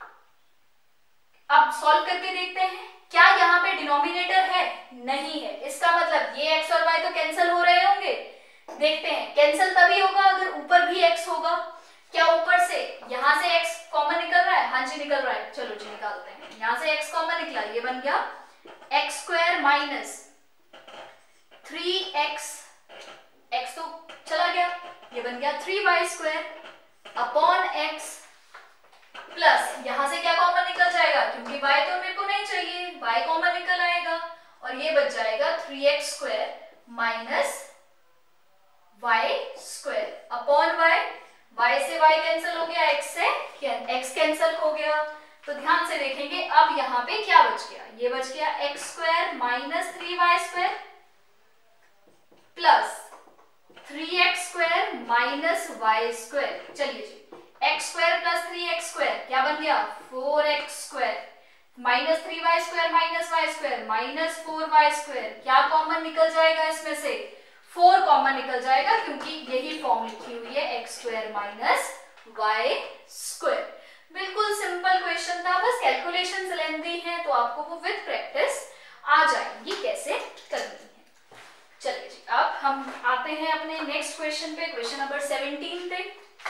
अब सॉल्व करके देखते हैं, क्या यहाँ पे डिनोमिनेटर है, नहीं है, इसका मतलब ये x और y तो कैंसिल हो रहे होंगे। देखते हैं, कैंसिल तभी होगा अगर ऊपर भी x होगा। क्या ऊपर से यहाँ से x कॉमन निकल रहा है, हाँ जी निकल रहा है, चलो जी निकालते हैं। यहाँ से x कॉमन निकला, ये बन गया x square minus 3x, x तो चला गया, ये बन गया 3y square upon x plus यहाँ से क्या कॉमन निकल जाएगा, क्योंकि y तो मेरे को नहीं चाहिए, y कॉमन निकल आएगा और ये बच जाएगा 3x square minus y square upon y से y कैंसिल हो गया, x से x कैंसिल हो गया। तो ध्यान से देखेंगे अब यहाँ पे क्या बच गया, ये बच गया x square minus 3y square plus 3x square minus y square. चलिए जी x square plus 3x square क्या बन गया 4x square minus 3y square minus y square minus 4y square. क्या कॉमन निकल जाएगा इसमें से, 4 कॉमन निकल जाएगा, क्योंकि यही फॉर्म लिखी हुई है x square minus y square. बिल्कुल सिंपल क्वेश्चन था, बस कैलकुलेशंस लेंदी हैं तो आपको वो विद प्रैक्टिस आ जाएंगी कैसे करनी है। चलिए जी अब हम आते हैं अपने नेक्स्ट क्वेश्चन पे, क्वेश्चन नंबर 17 पे।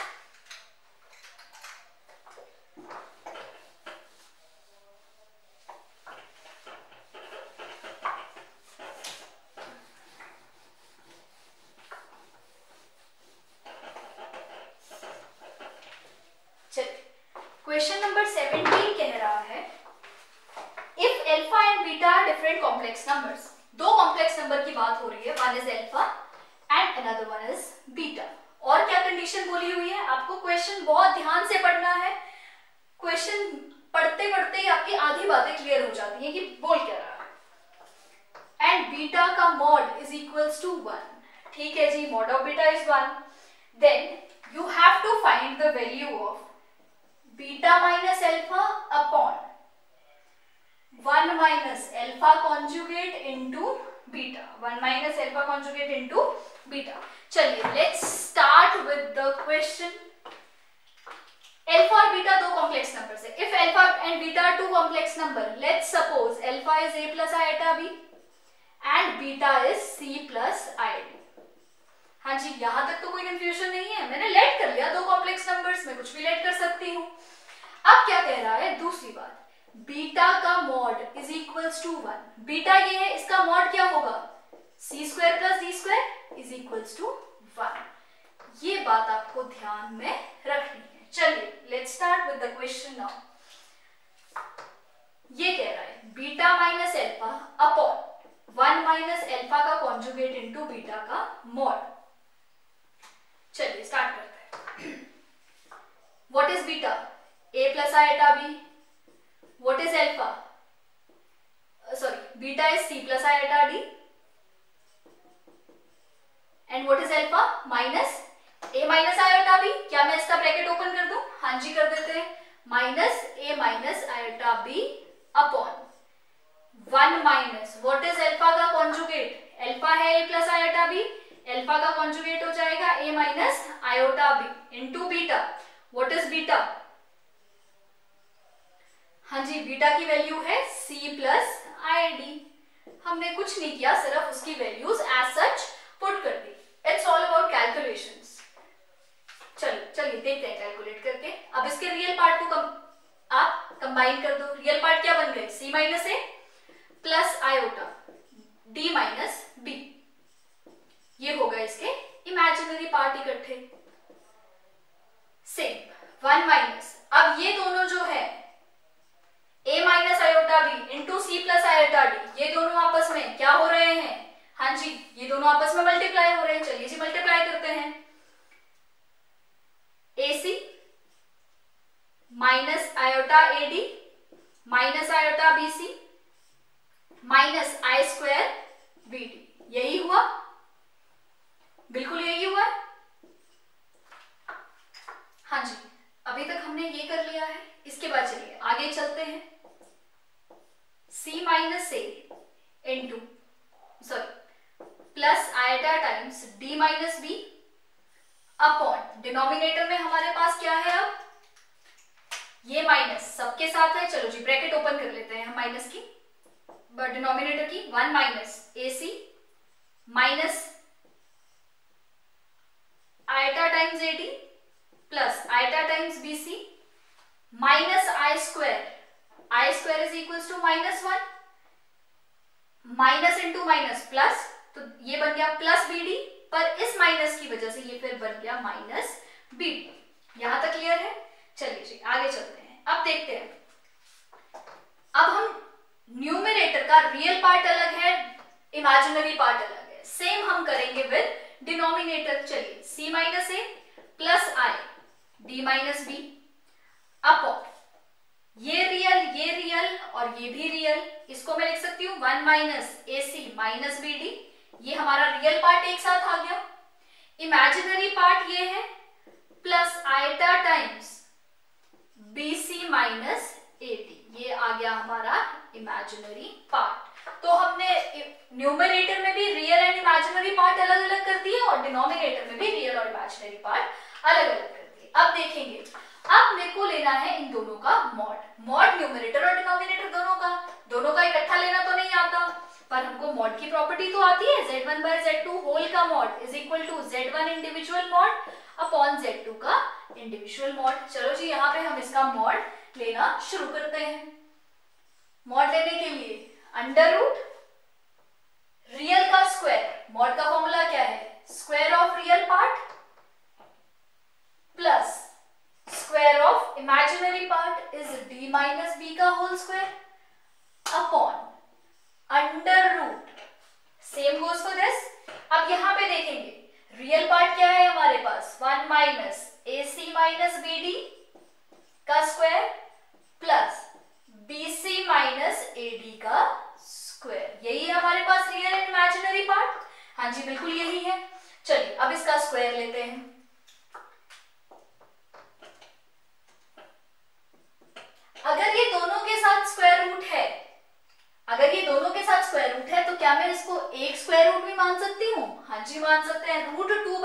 क्वेश्चन नंबर 17 कह रहा है if alpha and beta are different complex numbers. दो कॉम्प्लेक्स नंबर की बात हो रही है, one is alpha and another one is beta. और क्या कंडीशन बोली हुई है, आपको क्वेश्चन बहुत ध्यान से पढ़ना है। क्वेश्चन पढ़ते पढ़ते ही आपकी आधी बातें क्लियर हो जाती हैं कि बोल क्या रहा है। एंड बीटा का मॉड इज इक्वल्स टू 1। ठीक है जी, mod of beta is 1। Then you have to find the value of beta minus alpha upon 1 minus alpha conjugate into beta, 1 minus alpha conjugate into beta. चलिए let's start with the question. Alpha और beta दो complex numbers है। If alpha and beta are two complex number, let's suppose alpha is a plus iota b and beta is c plus i d। हाँ जी यहां तक तो कोई confusion नहीं है, मैंने लेट कर लिया दो कॉम्प्लेक्स नंबर्स में, कुछ भी लेट कर सकती हूँ। अब क्या कह रहा है, दूसरी बात, बीटा का mod is equals to 1। Beta ये है, इसका मॉड क्या होगा c square plus d square is equals to 1। ये बात आपको ध्यान में रखनी है। चलिए let's start with the question now. ये कह रहा है beta minus alpha upon 1 minus alpha का कॉन्जुगेट इनटू बीटा का मॉड। चलिए स्टार्ट करते हैं। What is beta? a plus iota b। What is alpha? Sorry, beta is c plus iota d। And what is alpha? Minus a minus iota b। क्या मैं इसका bracket open कर दूं? हाँ जी कर देते हैं। Minus a minus iota b upon 1 minus what is alpha का कॉन्जुगेट? एल्फा है a plus iota b, alpha का कॉन्जुगेट हो जाएगा a minus iota b into beta. What is beta? हाँ जी, बीटा की वैल्यू है c प्लस आई डी। हमने कुछ नहीं किया, सिर्फ उसकी वैल्यूज एज सच पुट कर दी। It's all about calculations. चलिए देखते हैं कैलकुलेट करके। अब इसके रियल पार्ट को आप कंबाइन कर दो। रियल पार्ट क्या बन गए? c minus a plus iota d minus b. ये हो गए इसके इमेजिनरी पार्ट इकट्ठे। सेम 1 माइनस, अब ये दोनों जो है a minus iota b into c plus iota d, ये दोनों आपस में क्या हो रहे हैं? हाँ जी, ये दोनों आपस में मल्टीप्लाई हो रहे हैं। चलिए जी मल्टीप्लाई करते हैं। AC minus iota AD minus iota BC minus i square BD। यही हुआ, बिल्कुल यही हुआ। हाँ जी, अभी तक हमने ये कर लिया है। इसके बाद चलिए आगे चलते हैं। C minus a into sorry plus iota times D minus b upon denominator में हमारे पास क्या है? अब ये माइनस सबके साथ है। चलो जी ब्रैकेट ओपन कर लेते हैं हम माइनस की, डिनोमिनेटर की। 1 minus AC minus iota times AD plus iota times BC minus i square is equals to -1, minus into minus plus, तो ये बन गया प्लस BD, पर इस माइनस की वजह से ये फिर बन गया माइनस BD। यहां तक क्लियर है? चलिए जी आगे चलते हैं। अब देखते हैं, अब हम न्यूमरेटर का रियल पार्ट अलग है, इमेजिनरी पार्ट अलग है। सेम हम करेंगे विद डिनोमिनेटर। चलिए c minus a plus i d minus b upon ये रियल और ये भी रियल। इसको मैं लिख सकती हूँ 1 माइनस AC माइनस BD। ये हमारा रियल पार्ट एक साथ आ गया। इमेजिनरी पार्ट ये है plus iota times BC minus AD। ये आ गया हमारा इमेजिनरी पार्ट। तो हमने न्यूमरेटर में भी रियल एंड इमेजिनरी पार्ट अलग अलग कर दिए और डिनोमिनेटर में भी रियल और इमेजिनरी पार्ट अलग अलग कर दिए। अब देखेंगे, अब मेरे को लेना है इन दोनों का मॉड न्यूमरेटर और डिनोमिनेटर दोनों का इकट्ठा लेना तो नहीं आता, पर हमको मॉड की प्रॉपर्टी तो आती है। Z1 बाय Z2 होल का mod is equal to Z1 individual mod upon Z2 का इंडिविजुअल मॉड। चलो जी यहाँ पे हम इसका मॉड लेना शुरू करते हैं। मॉड लेने के लिए अंडर रूट रियल का स्क्वायर, मॉड का फॉर्मूला क्या है? Square of real part plus square of imaginary part is d minus b का whole square upon under root same goes for this. अब यहां पे देखेंगे रियल पार्ट क्या है हमारे पास? 1 माइनस AC माइनस BD का square plus BC minus AD का स्क्वायर। यही है हमारे पास रियल एंड इमेजिनरी पार्ट। हाँ जी बिल्कुल यही है। चलिए अब इसका स्क्वायर लेते हैं। अगर ये दोनों के साथ स्क्वायर रूट है, तो क्या मैं इसको एक स्क्वायर रूट भी मान सकती हूँ? हाँ जी मान सकते हैं।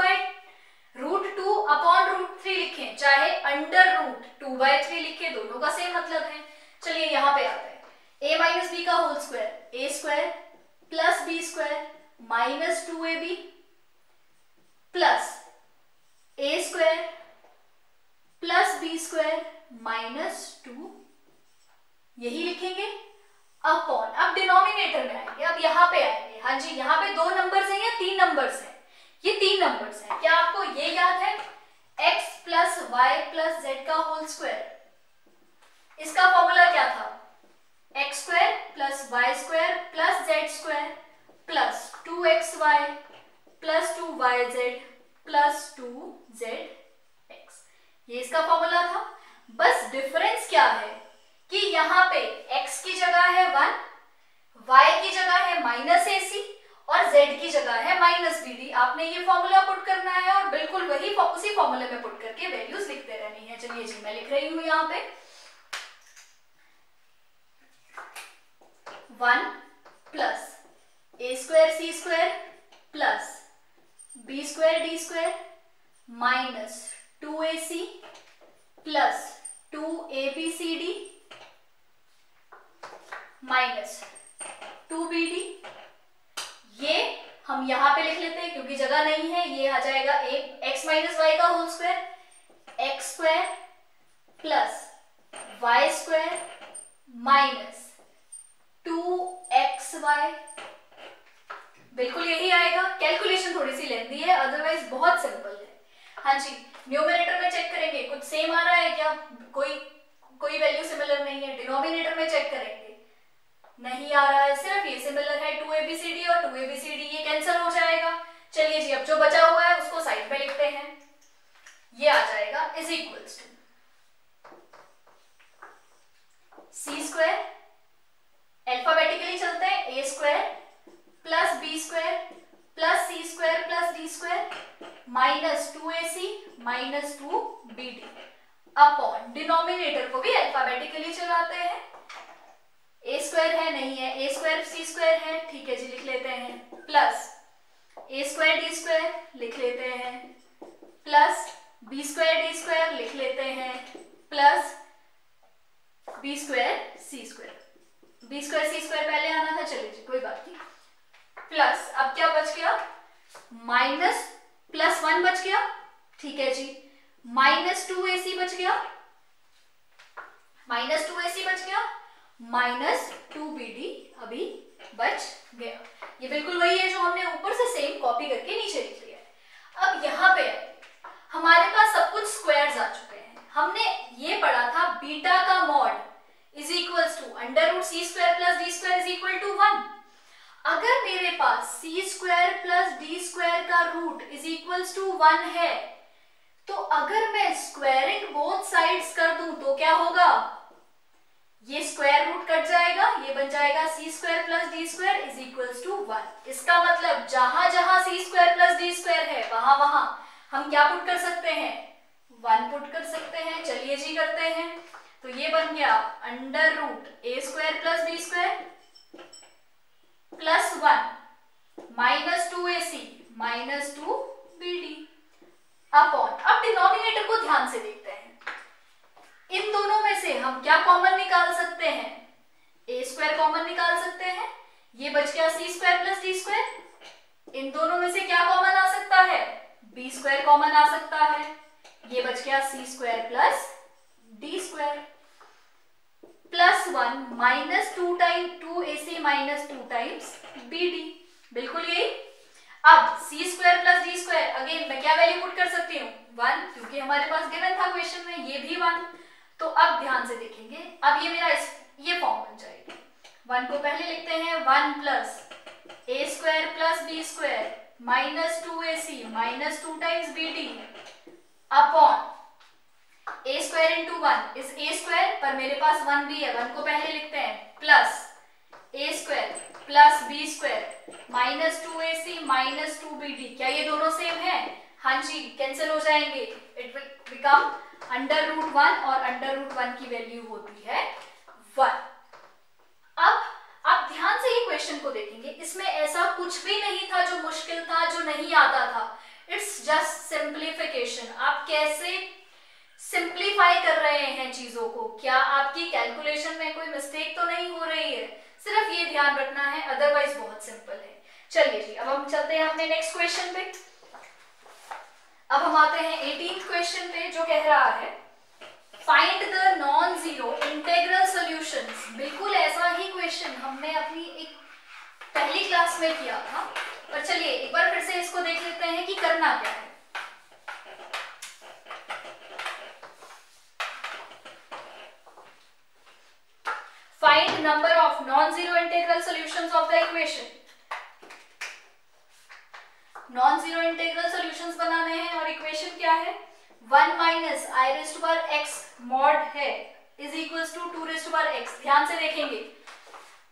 √2 अपॉन √3 लिखें, चाहे अंडर रूट 2/3 लिखें, दोनों का सेम मतलब है। चलिए यहाँ पे आते हैं। a माइनस बी का whole square, a square plus b square minus 2ab plus a square plus b square minus 2, यही लिखेंगे अपॉन। अब डिनोमिनेटर में आएंगे, अब यहाँ पे आएंगे। हाँ जी यहाँ पे 2 नंबर्स हैं या 3 नंबर्स हैं? ये 3 नंबर्स हैं। क्या आपको ये याद है? x plus y plus z का होल स्क्वायर, इसका फॉर्मूला क्या था? x स्क्वायर प्लस की जगह है 1, y की जगह है -ac और z की जगह है -bd। आपने ये फॉर्मूला पुट करना है और बिल्कुल वही उसी फॉर्मूले में पुट करके वैल्यूज लिखते रहनी है। चलिए जी मैं लिख रही हूं यहाँ पे 1 plus a²c² plus b²d² minus 2ac plus 2abcd minus 2bd। ये हम यहां पे लिख लेते हैं क्योंकि जगह नहीं है। ये आ जाएगा x माइनस वाई का whole square x² plus y² minus 2xy। बिल्कुल यही आएगा। कैलकुलेशन थोड़ी सी लेंदी है, अदरवाइज बहुत सिंपल है। हाँ जी, न्यूमरेटर में चेक करेंगे कुछ सेम आ रहा है क्या, कोई वैल्यू सिमिलर नहीं है। डिनोमिनेटर में चेक करेंगे नहीं आ रहा है, सिर्फ ये सिमिलर है 2abcd और 2abcd, ये कैंसिल हो जाएगा। चलिए जी अब जो बचा हुआ है उसको साइड में लिखते हैं। ये आ जाएगा is equals to c², alphabetically चलते हैं, a² plus b² plus c² plus d² minus 2ac minus 2bd upon denominator को भी अल्फाबेटिकली चलाते हैं। a² है नहीं है, a² c² है, ठीक है जी लिख लेते हैं, प्लस a² d² लिख लेते हैं, प्लस b² d² लिख लेते हैं, plus b² c²। b² c² पहले आना था, चलिए जी कोई बात नहीं। प्लस अब क्या बच गया, माइनस प्लस 1 बच गया, ठीक है जी, माइनस 2ac बच गया, माइनस 2ac बच गया, माइनस 2bd अभी बच गया। ये बिल्कुल वही है जो हमने ऊपर से सेम कॉपी करके नीचे लिख लिया है। अब यहाँ पे हमारे पास सब कुछ स्क्वायर्स आ चुके हैं। हमने ये पढ़ा था बीटा का mod is equals to √c² plus d² is equal to 1। अगर मेरे पास c² प्लस d² का रूट इज इक्वल्स टू 1 है, तो अगर मैं स्क्वायरिंग बोथ साइड्स कर दूं तो क्या होगा, ये स्क्वायर रूट कट जाएगा, ये बन जाएगा c² plus d² is equals to 1। इसका मतलब जहां जहां c² प्लस d² है वहां वहां हम क्या पुट कर सकते हैं, 1 पुट कर सकते हैं। चलिए जी करते हैं, तो ये बन गया √a² plus b² plus 1 minus 2ac minus 2bd upon, अब डिनोमिनेटर को ध्यान से देखते हैं। इन दोनों में से हम क्या कॉमन निकाल सकते हैं, a² कॉमन निकाल सकते हैं, ये बच गया c² प्लस d²। इन दोनों में से क्या कॉमन आ सकता है, b² कॉमन आ सकता है, ये बच गया c² plus d² plus 1 minus 2ac minus 2 times bd। बिल्कुल यही। अब c² प्लस d² अगेन मैं क्या वैल्यू पुट कर सकती हूँ, 1, क्योंकि हमारे पास गिवन था क्वेश्चन में, ये भी 1। तो अब ध्यान से देखेंगे, अब ये मेरा ये फॉर्म बन जाएगी। 1 को पहले लिखते हैं, 1 plus a² plus b² minus 2ac minus 2 times bd upon a² into 1 is a², पर मेरे पास 1 भी है, 1 को पहले लिखते हैं, plus a² plus b² minus 2ac minus 2bd। क्या ये दोनों सेम है, हाँ जी, कैंसिल हो जाएंगे, इट विल बिकम √1 और √1 की वैल्यू होती है 1। अब आप ध्यान से ये क्वेश्चन को देखेंगे, इसमें ऐसा कुछ भी नहीं था जो मुश्किल था, जो नहीं आता था। It's just simplification. आप कैसे सिंप्लीफाई कर रहे हैं चीजों को, क्या आपकी कैलकुलेशन में कोई मिस्टेक तो नहीं हो रही है, सिर्फ ये ध्यान रखना है, अदरवाइज बहुत सिंपल है। चलिए जी अब हम चलते हैं अपने नेक्स्ट क्वेश्चन पे। अब हम आते हैं 18th क्वेश्चन पे, जो कह रहा है find the non zero integral solutions. बिल्कुल ऐसा ही क्वेश्चन हमने अपनी एक पहली क्लास में किया था, पर चलिए एक बार फिर से इसको देख लेते हैं कि करना क्या है। Find number of non-zero integral solutions of the equation। non-zero integral solutions बनाने हैं और इक्वेशन क्या है, 1 minus i raised to power x mod है is equals to 2 raised to power x। ध्यान से देखेंगे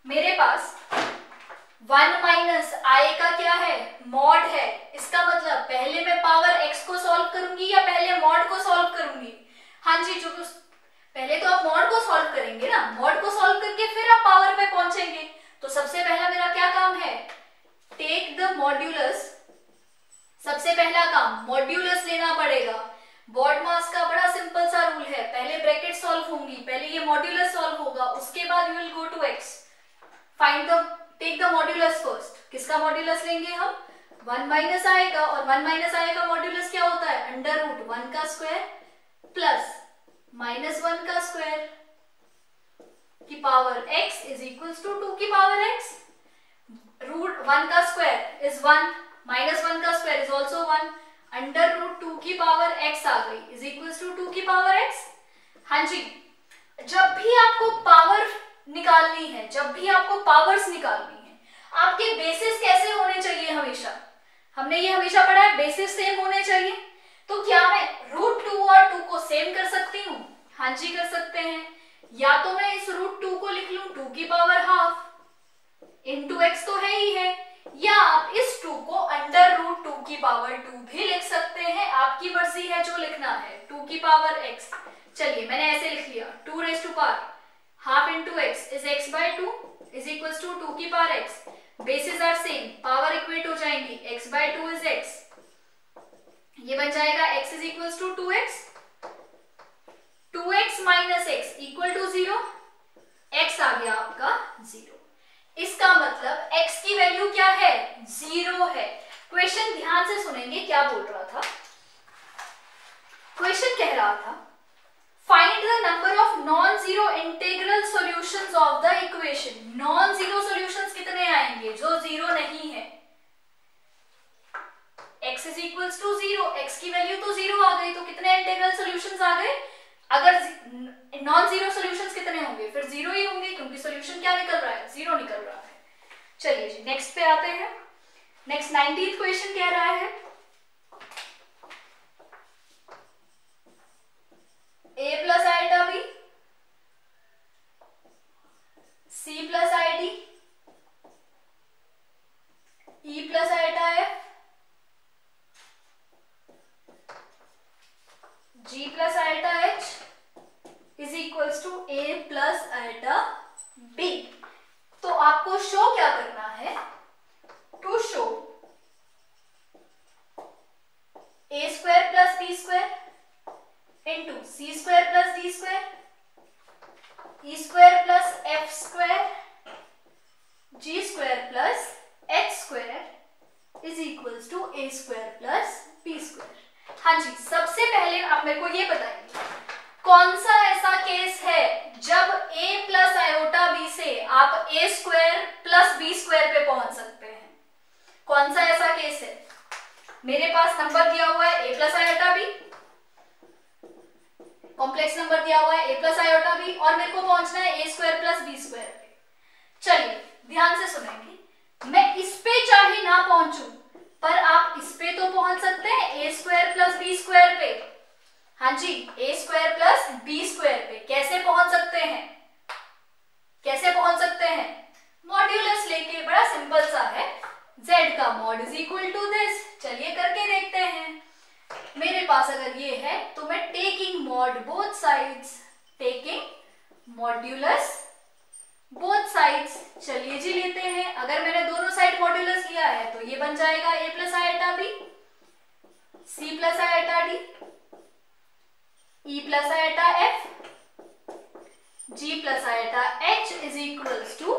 मेरे पास 1 माइनस आई का क्या है, मॉड है। इसका मतलब पहले मैं पावर x को सॉल्व करूंगी या पहले मॉड को सॉल्व करूंगी? हाँ जी, जो पहले तो आप मॉड को सॉल्व करेंगे ना, मॉड को सॉल्व करके फिर आप पावर पे पहुंचेंगे। तो सबसे पहला मेरा क्या काम है, टेक द मॉड्यूलस। सबसे पहला काम मॉड्यूलस लेना पड़ेगा। बॉड मास का बड़ा सिंपल सा रूल है, पहले ब्रैकेट सॉल्व होंगी, पहले ये मॉड्यूलस सॉल्व होगा, उसके बाद you will go to x। Find the, take the modulus first. किसका मॉड्यूलस लेंगे हम, 1 माइनस आई का। और 1 माइनस आई का मॉड्यूलस क्या होता है, अंडर रूट 1 का स्क्वायर प्लस -1 का स्क्वायर की power x is equals to 2 की पावर x। रूट 1 का स्क्वायर इज 1, -1 का square is also 1, under root 2 की पावर x आ गई इज इक्वल्स टू 2 की पावर x। हाँ जी, जब भी आपको पावर निकालनी है, जब भी आपको पावर्स निकालनी है, आपके बेसिस कैसे होने चाहिए हमेशा, हमने ये हमेशा पढ़ा है, बेसिस सेम होने चाहिए। तो क्या मैं रूट 2 और 2 को सेम कर सकती हूँ? हाँ जी कर सकते हैं। या तो मैं इस रूट 2 को लिख लूं 2 की पावर हाफ इंटू x तो है ही है, या आप इस 2 को अंडर रूट 2 की पावर 2 भी लिख सकते हैं, आपकी मर्जी है जो लिखना है, 2 की पावर x। चलिए मैंने ऐसे लिख लिया, 2 raise to power half into x is x by 2 is equals to 2 की power x। Basis are same, power equate हो जाएंगी, x बाय 2 इज x, ये बन जाएगा x is equals to 2x, 2x minus x equal to 0, x आ गया आपका 0। इसका मतलब x की वैल्यू क्या है, 0 है। क्वेश्चन ध्यान से सुनेंगे क्या बोल रहा था। क्वेश्चन कह रहा था find the number of non zero integral solutions of the equation. Non zero solutions कितने आएंगे, जो 0 नहीं है। x is equals to 0, x की वैल्यू तो 0 आ गई, तो कितने इंटीग्रल सॉल्यूशंस आ गए। अगर नॉन जीरो सॉल्यूशंस कितने होंगे, फिर 0 ही होंगे, क्योंकि सॉल्यूशन क्या निकल रहा है, 0 निकल रहा है। चलिए जी नेक्स्ट पे आते हैं। नेक्स्ट 19th क्वेश्चन कह रहा है a plus iota b c plus i d e plus iota f g plus iota h is equals to a plus iota b। तो आपको शो क्या करना है, to show a square plus b square into c square plus d square e square plus f square g square plus h square is equals to a square plus b square. हाँ जी, सबसे पहले आप मेरे को ये बताइए कौन सा ऐसा केस है जब a प्लस आयोटा b से आप a square plus b square पे पहुंच सकते हैं। कौन सा ऐसा केस है, मेरे पास नंबर दिया हुआ है a plus iota b, complex number दिया हुआ है a प्लस आयोटा b, और मेरे को पहुंचना है a square plus b square पे। चलिए ध्यान से सुनेंगे, मैं इस पे चाहे ना पहुंचूं, पर आप इस पे तो पहुंच सकते हैं, a square plus b square पे। हाँ जी, a square plus b square पे कैसे पहुंच सकते हैं, कैसे पहुंच सकते हैं, मॉड्यूलस लेके, बड़ा सिंपल सा है, z का mod is equal to this. चलिए करके देखते हैं। मेरे पास अगर ये है तो मैं taking mod both sides, taking modulus both sides. चलिए जी लेते हैं। अगर मैंने दोनों साइड मॉड्यूलस लिया है तो ये बन जाएगा a plus iota b, c plus iota d, e plus iota f, g plus iota h is equals to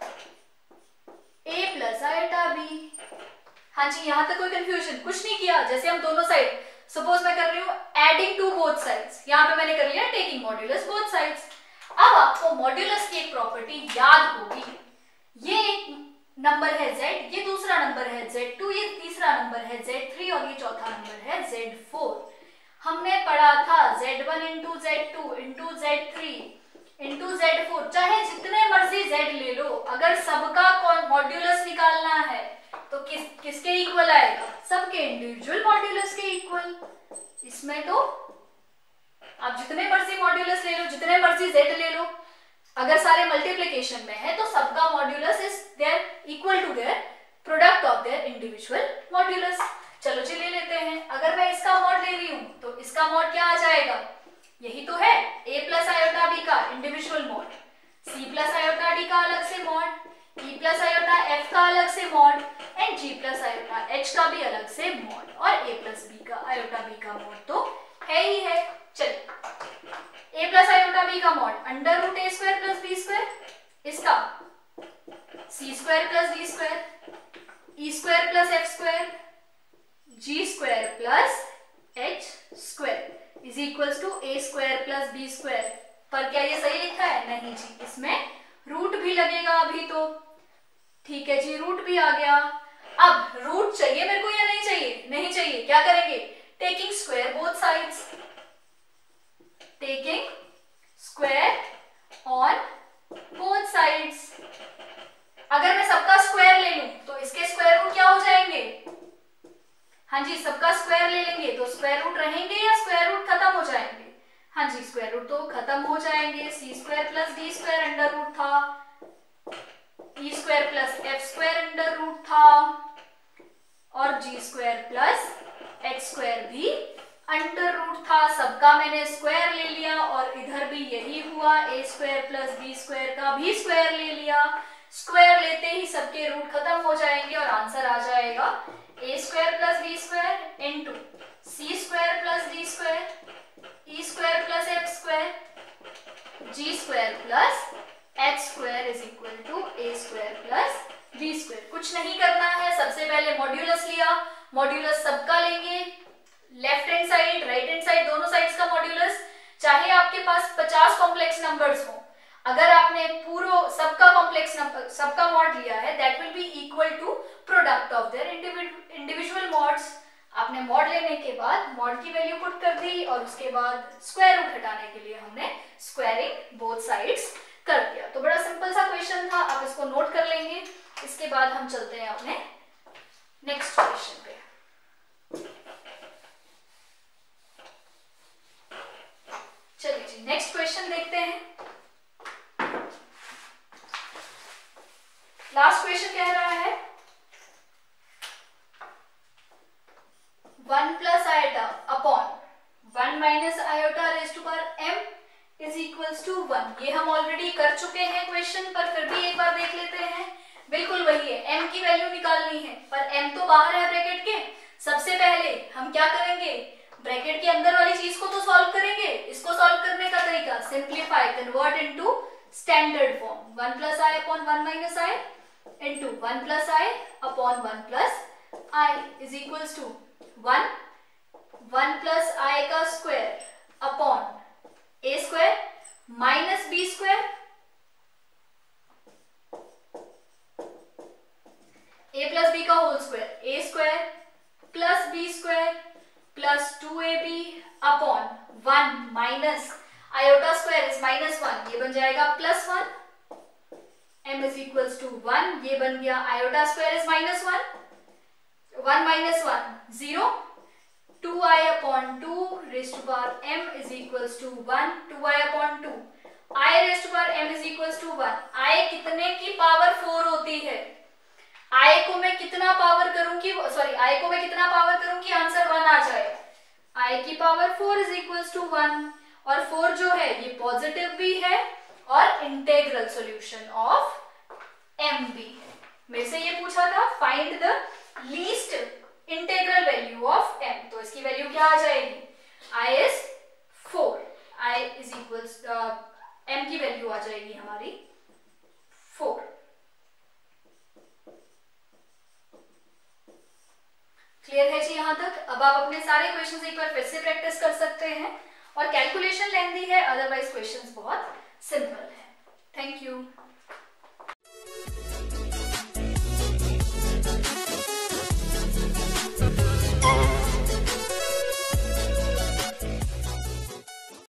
a plus iota b। हाँ जी, यहां तक कोई कंफ्यूजन, कुछ नहीं किया। जैसे हम दोनों साइड, सपोज मैं कर रही हूँ एडिंग टू बोथ साइड्स, यहाँ पे मैंने कर लिया टेकिंग मॉड्यूलस बोथ साइड्स। अब आपको मॉड्यूलस की एक प्रॉपर्टी याद होगी, ये एक नंबर है z, ये दूसरा नंबर है z2, ये तीसरा नंबर है z3 और ये चौथा नंबर है z4। हमने पढ़ा था z1 into z2 into z3 into z4, चाहे जितने मर्जी z ले लो, अगर सबका मॉड्यूलस निकालना है तो किसके इक्वल आएगा, सबके इंडिविजुअल मॉड्यूलस के इक्वल। इसमें तो आप जितने मर्जी मॉड्यूलस ले लो, जितने मर्जी z ले लो, अगर सारे मल्टीप्लिकेशन में है तो सबका modulus is their equal to their product of their individual modulus. चलो जी ले लेते हैं। अगर मैं इसका मॉड ले रही हूं तो इसका मॉड क्या आ जाएगा, यही तो है a प्लस आयोटा b का individual mod, c plus iota d का अलग से mod, e plus iota f का अलग से mod and g plus iota h का भी अलग से मॉड, और a प्लस b का आयोटा b का मॉड तो है ही है। चलिए a प्लस आयोटा b का mod under root a square plus b square, इसका c square plus d square, e square plus f square, g square plus h square is equals to a square plus b square. पर क्या ये सही लिखा है? नहीं जी, इसमें root भी लगेगा अभी तो। ठीक है जी, रूट भी आ गया। अब रूट चाहिए मेरे को या नहीं चाहिए? नहीं चाहिए। क्या करेंगे? Taking square both sides, taking square on both sides. अगर मैं सबका स्क्वायर ले लूं तो इसके स्क्वायर रूट क्या हो जाएंगे? हाँ जी, सबका स्क्वायर ले लेंगे तो स्क्वायर रूट रहेंगे या स्क्वायर रूट खत्म हो जाएंगे? हाँ जी, स्क्वायर रूट तो खत्म हो जाएंगे। C square plus d square under root था, e square plus f square under root था, और g square plus h square भी अंडर रूट था। सबका मैंने स्क्वायर ले लिया और इधर भी यही हुआ, a square plus b square का भी स्क्वायर ले लिया। स्क्वायर लेते ही सबके रूट खत्म हो जाएंगे और आंसर आ जाएगा a square plus b square into c square plus d square, e square plus f square, g square plus h square is equal to a square plus b square. कुछ नहीं करना है, सबसे पहले मॉड्यूलस लिया, modulus सबका लेंगे, left hand side right hand side दोनों साइड्स का मॉड्यूलस। चाहे आपके पास 50 कॉम्प्लेक्स नंबर्स हो, अगर आपने पूरा सबका कॉम्प्लेक्स नंबर सबका मॉड लिया है that will be equal to product of their individual mods. आपने मॉड लेने के बाद मॉड की वैल्यू पुट कर दी और उसके बाद स्क्वायर रूट हटाने के लिए हमने स्क्वायरिंग बोथ साइड्स कर दिया। तो बड़ा सिंपल सा क्वेश्चन था, आप इसको नोट कर लेंगे। इसके बाद हम चलते हैं अपने नेक्स्ट क्वेश्चन पे। चलिए जी नेक्स्ट क्वेश्चन देखते हैं। लास्ट क्वेश्चन कह रहा है 1 plus iota upon 1 minus iota raise to power m is equals to 1। ये हम ऑलरेडी कर चुके हैं क्वेश्चन, पर फिर भी एक बार देख लेते हैं। बिल्कुल वही है, m की वैल्यू निकालनी है, पर m तो बाहर है ब्रैकेट के। सबसे पहले हम क्या करेंगे, ब्रैकेट के अंदर वाली चीज को तो सॉल्व करेंगे। इसको सॉल्व करने का तरीका simplify, convert into standard form. 1 plus i upon 1 minus i into 1 plus i upon 1 plus i is equals to 1 plus i का square upon a square minus b square, a plus b का whole square, a square plus b square plus 2ab upon 1 minus iota square is -1, ये बन जाएगा +1, m is equals to 1, ये बन गया iota square is -1, 1 minus 1 0, 2i upon 2 raise to power m is equals to 1, 2i upon 2, i raise to power m is equals to 1। i कितने की power 4 होती है? i को मैं कितना पावर करूं कि i को मैं कितना पावर करूं कि आंसर 1 आ जाए? i की पावर 4 इज इक्वल्स टू 1, और 4 जो है ये पॉजिटिव भी है और इंटेग्रल सॉल्यूशन ऑफ m भी है। मेरे से ये पूछा था find the least integral value of m, तो इसकी वैल्यू क्या आ जाएगी? i is 4, i is equals m की वैल्यू आ जाएगी हमारी 4। क्लियर है जी यहाँ तक? अब आप अपने सारे क्वेश्चंस एक बार फिर से प्रैक्टिस कर सकते हैं, और कैलकुलेशन लेंथी है, अदरवाइज क्वेश्चंस बहुत सिंपल है। Thank you.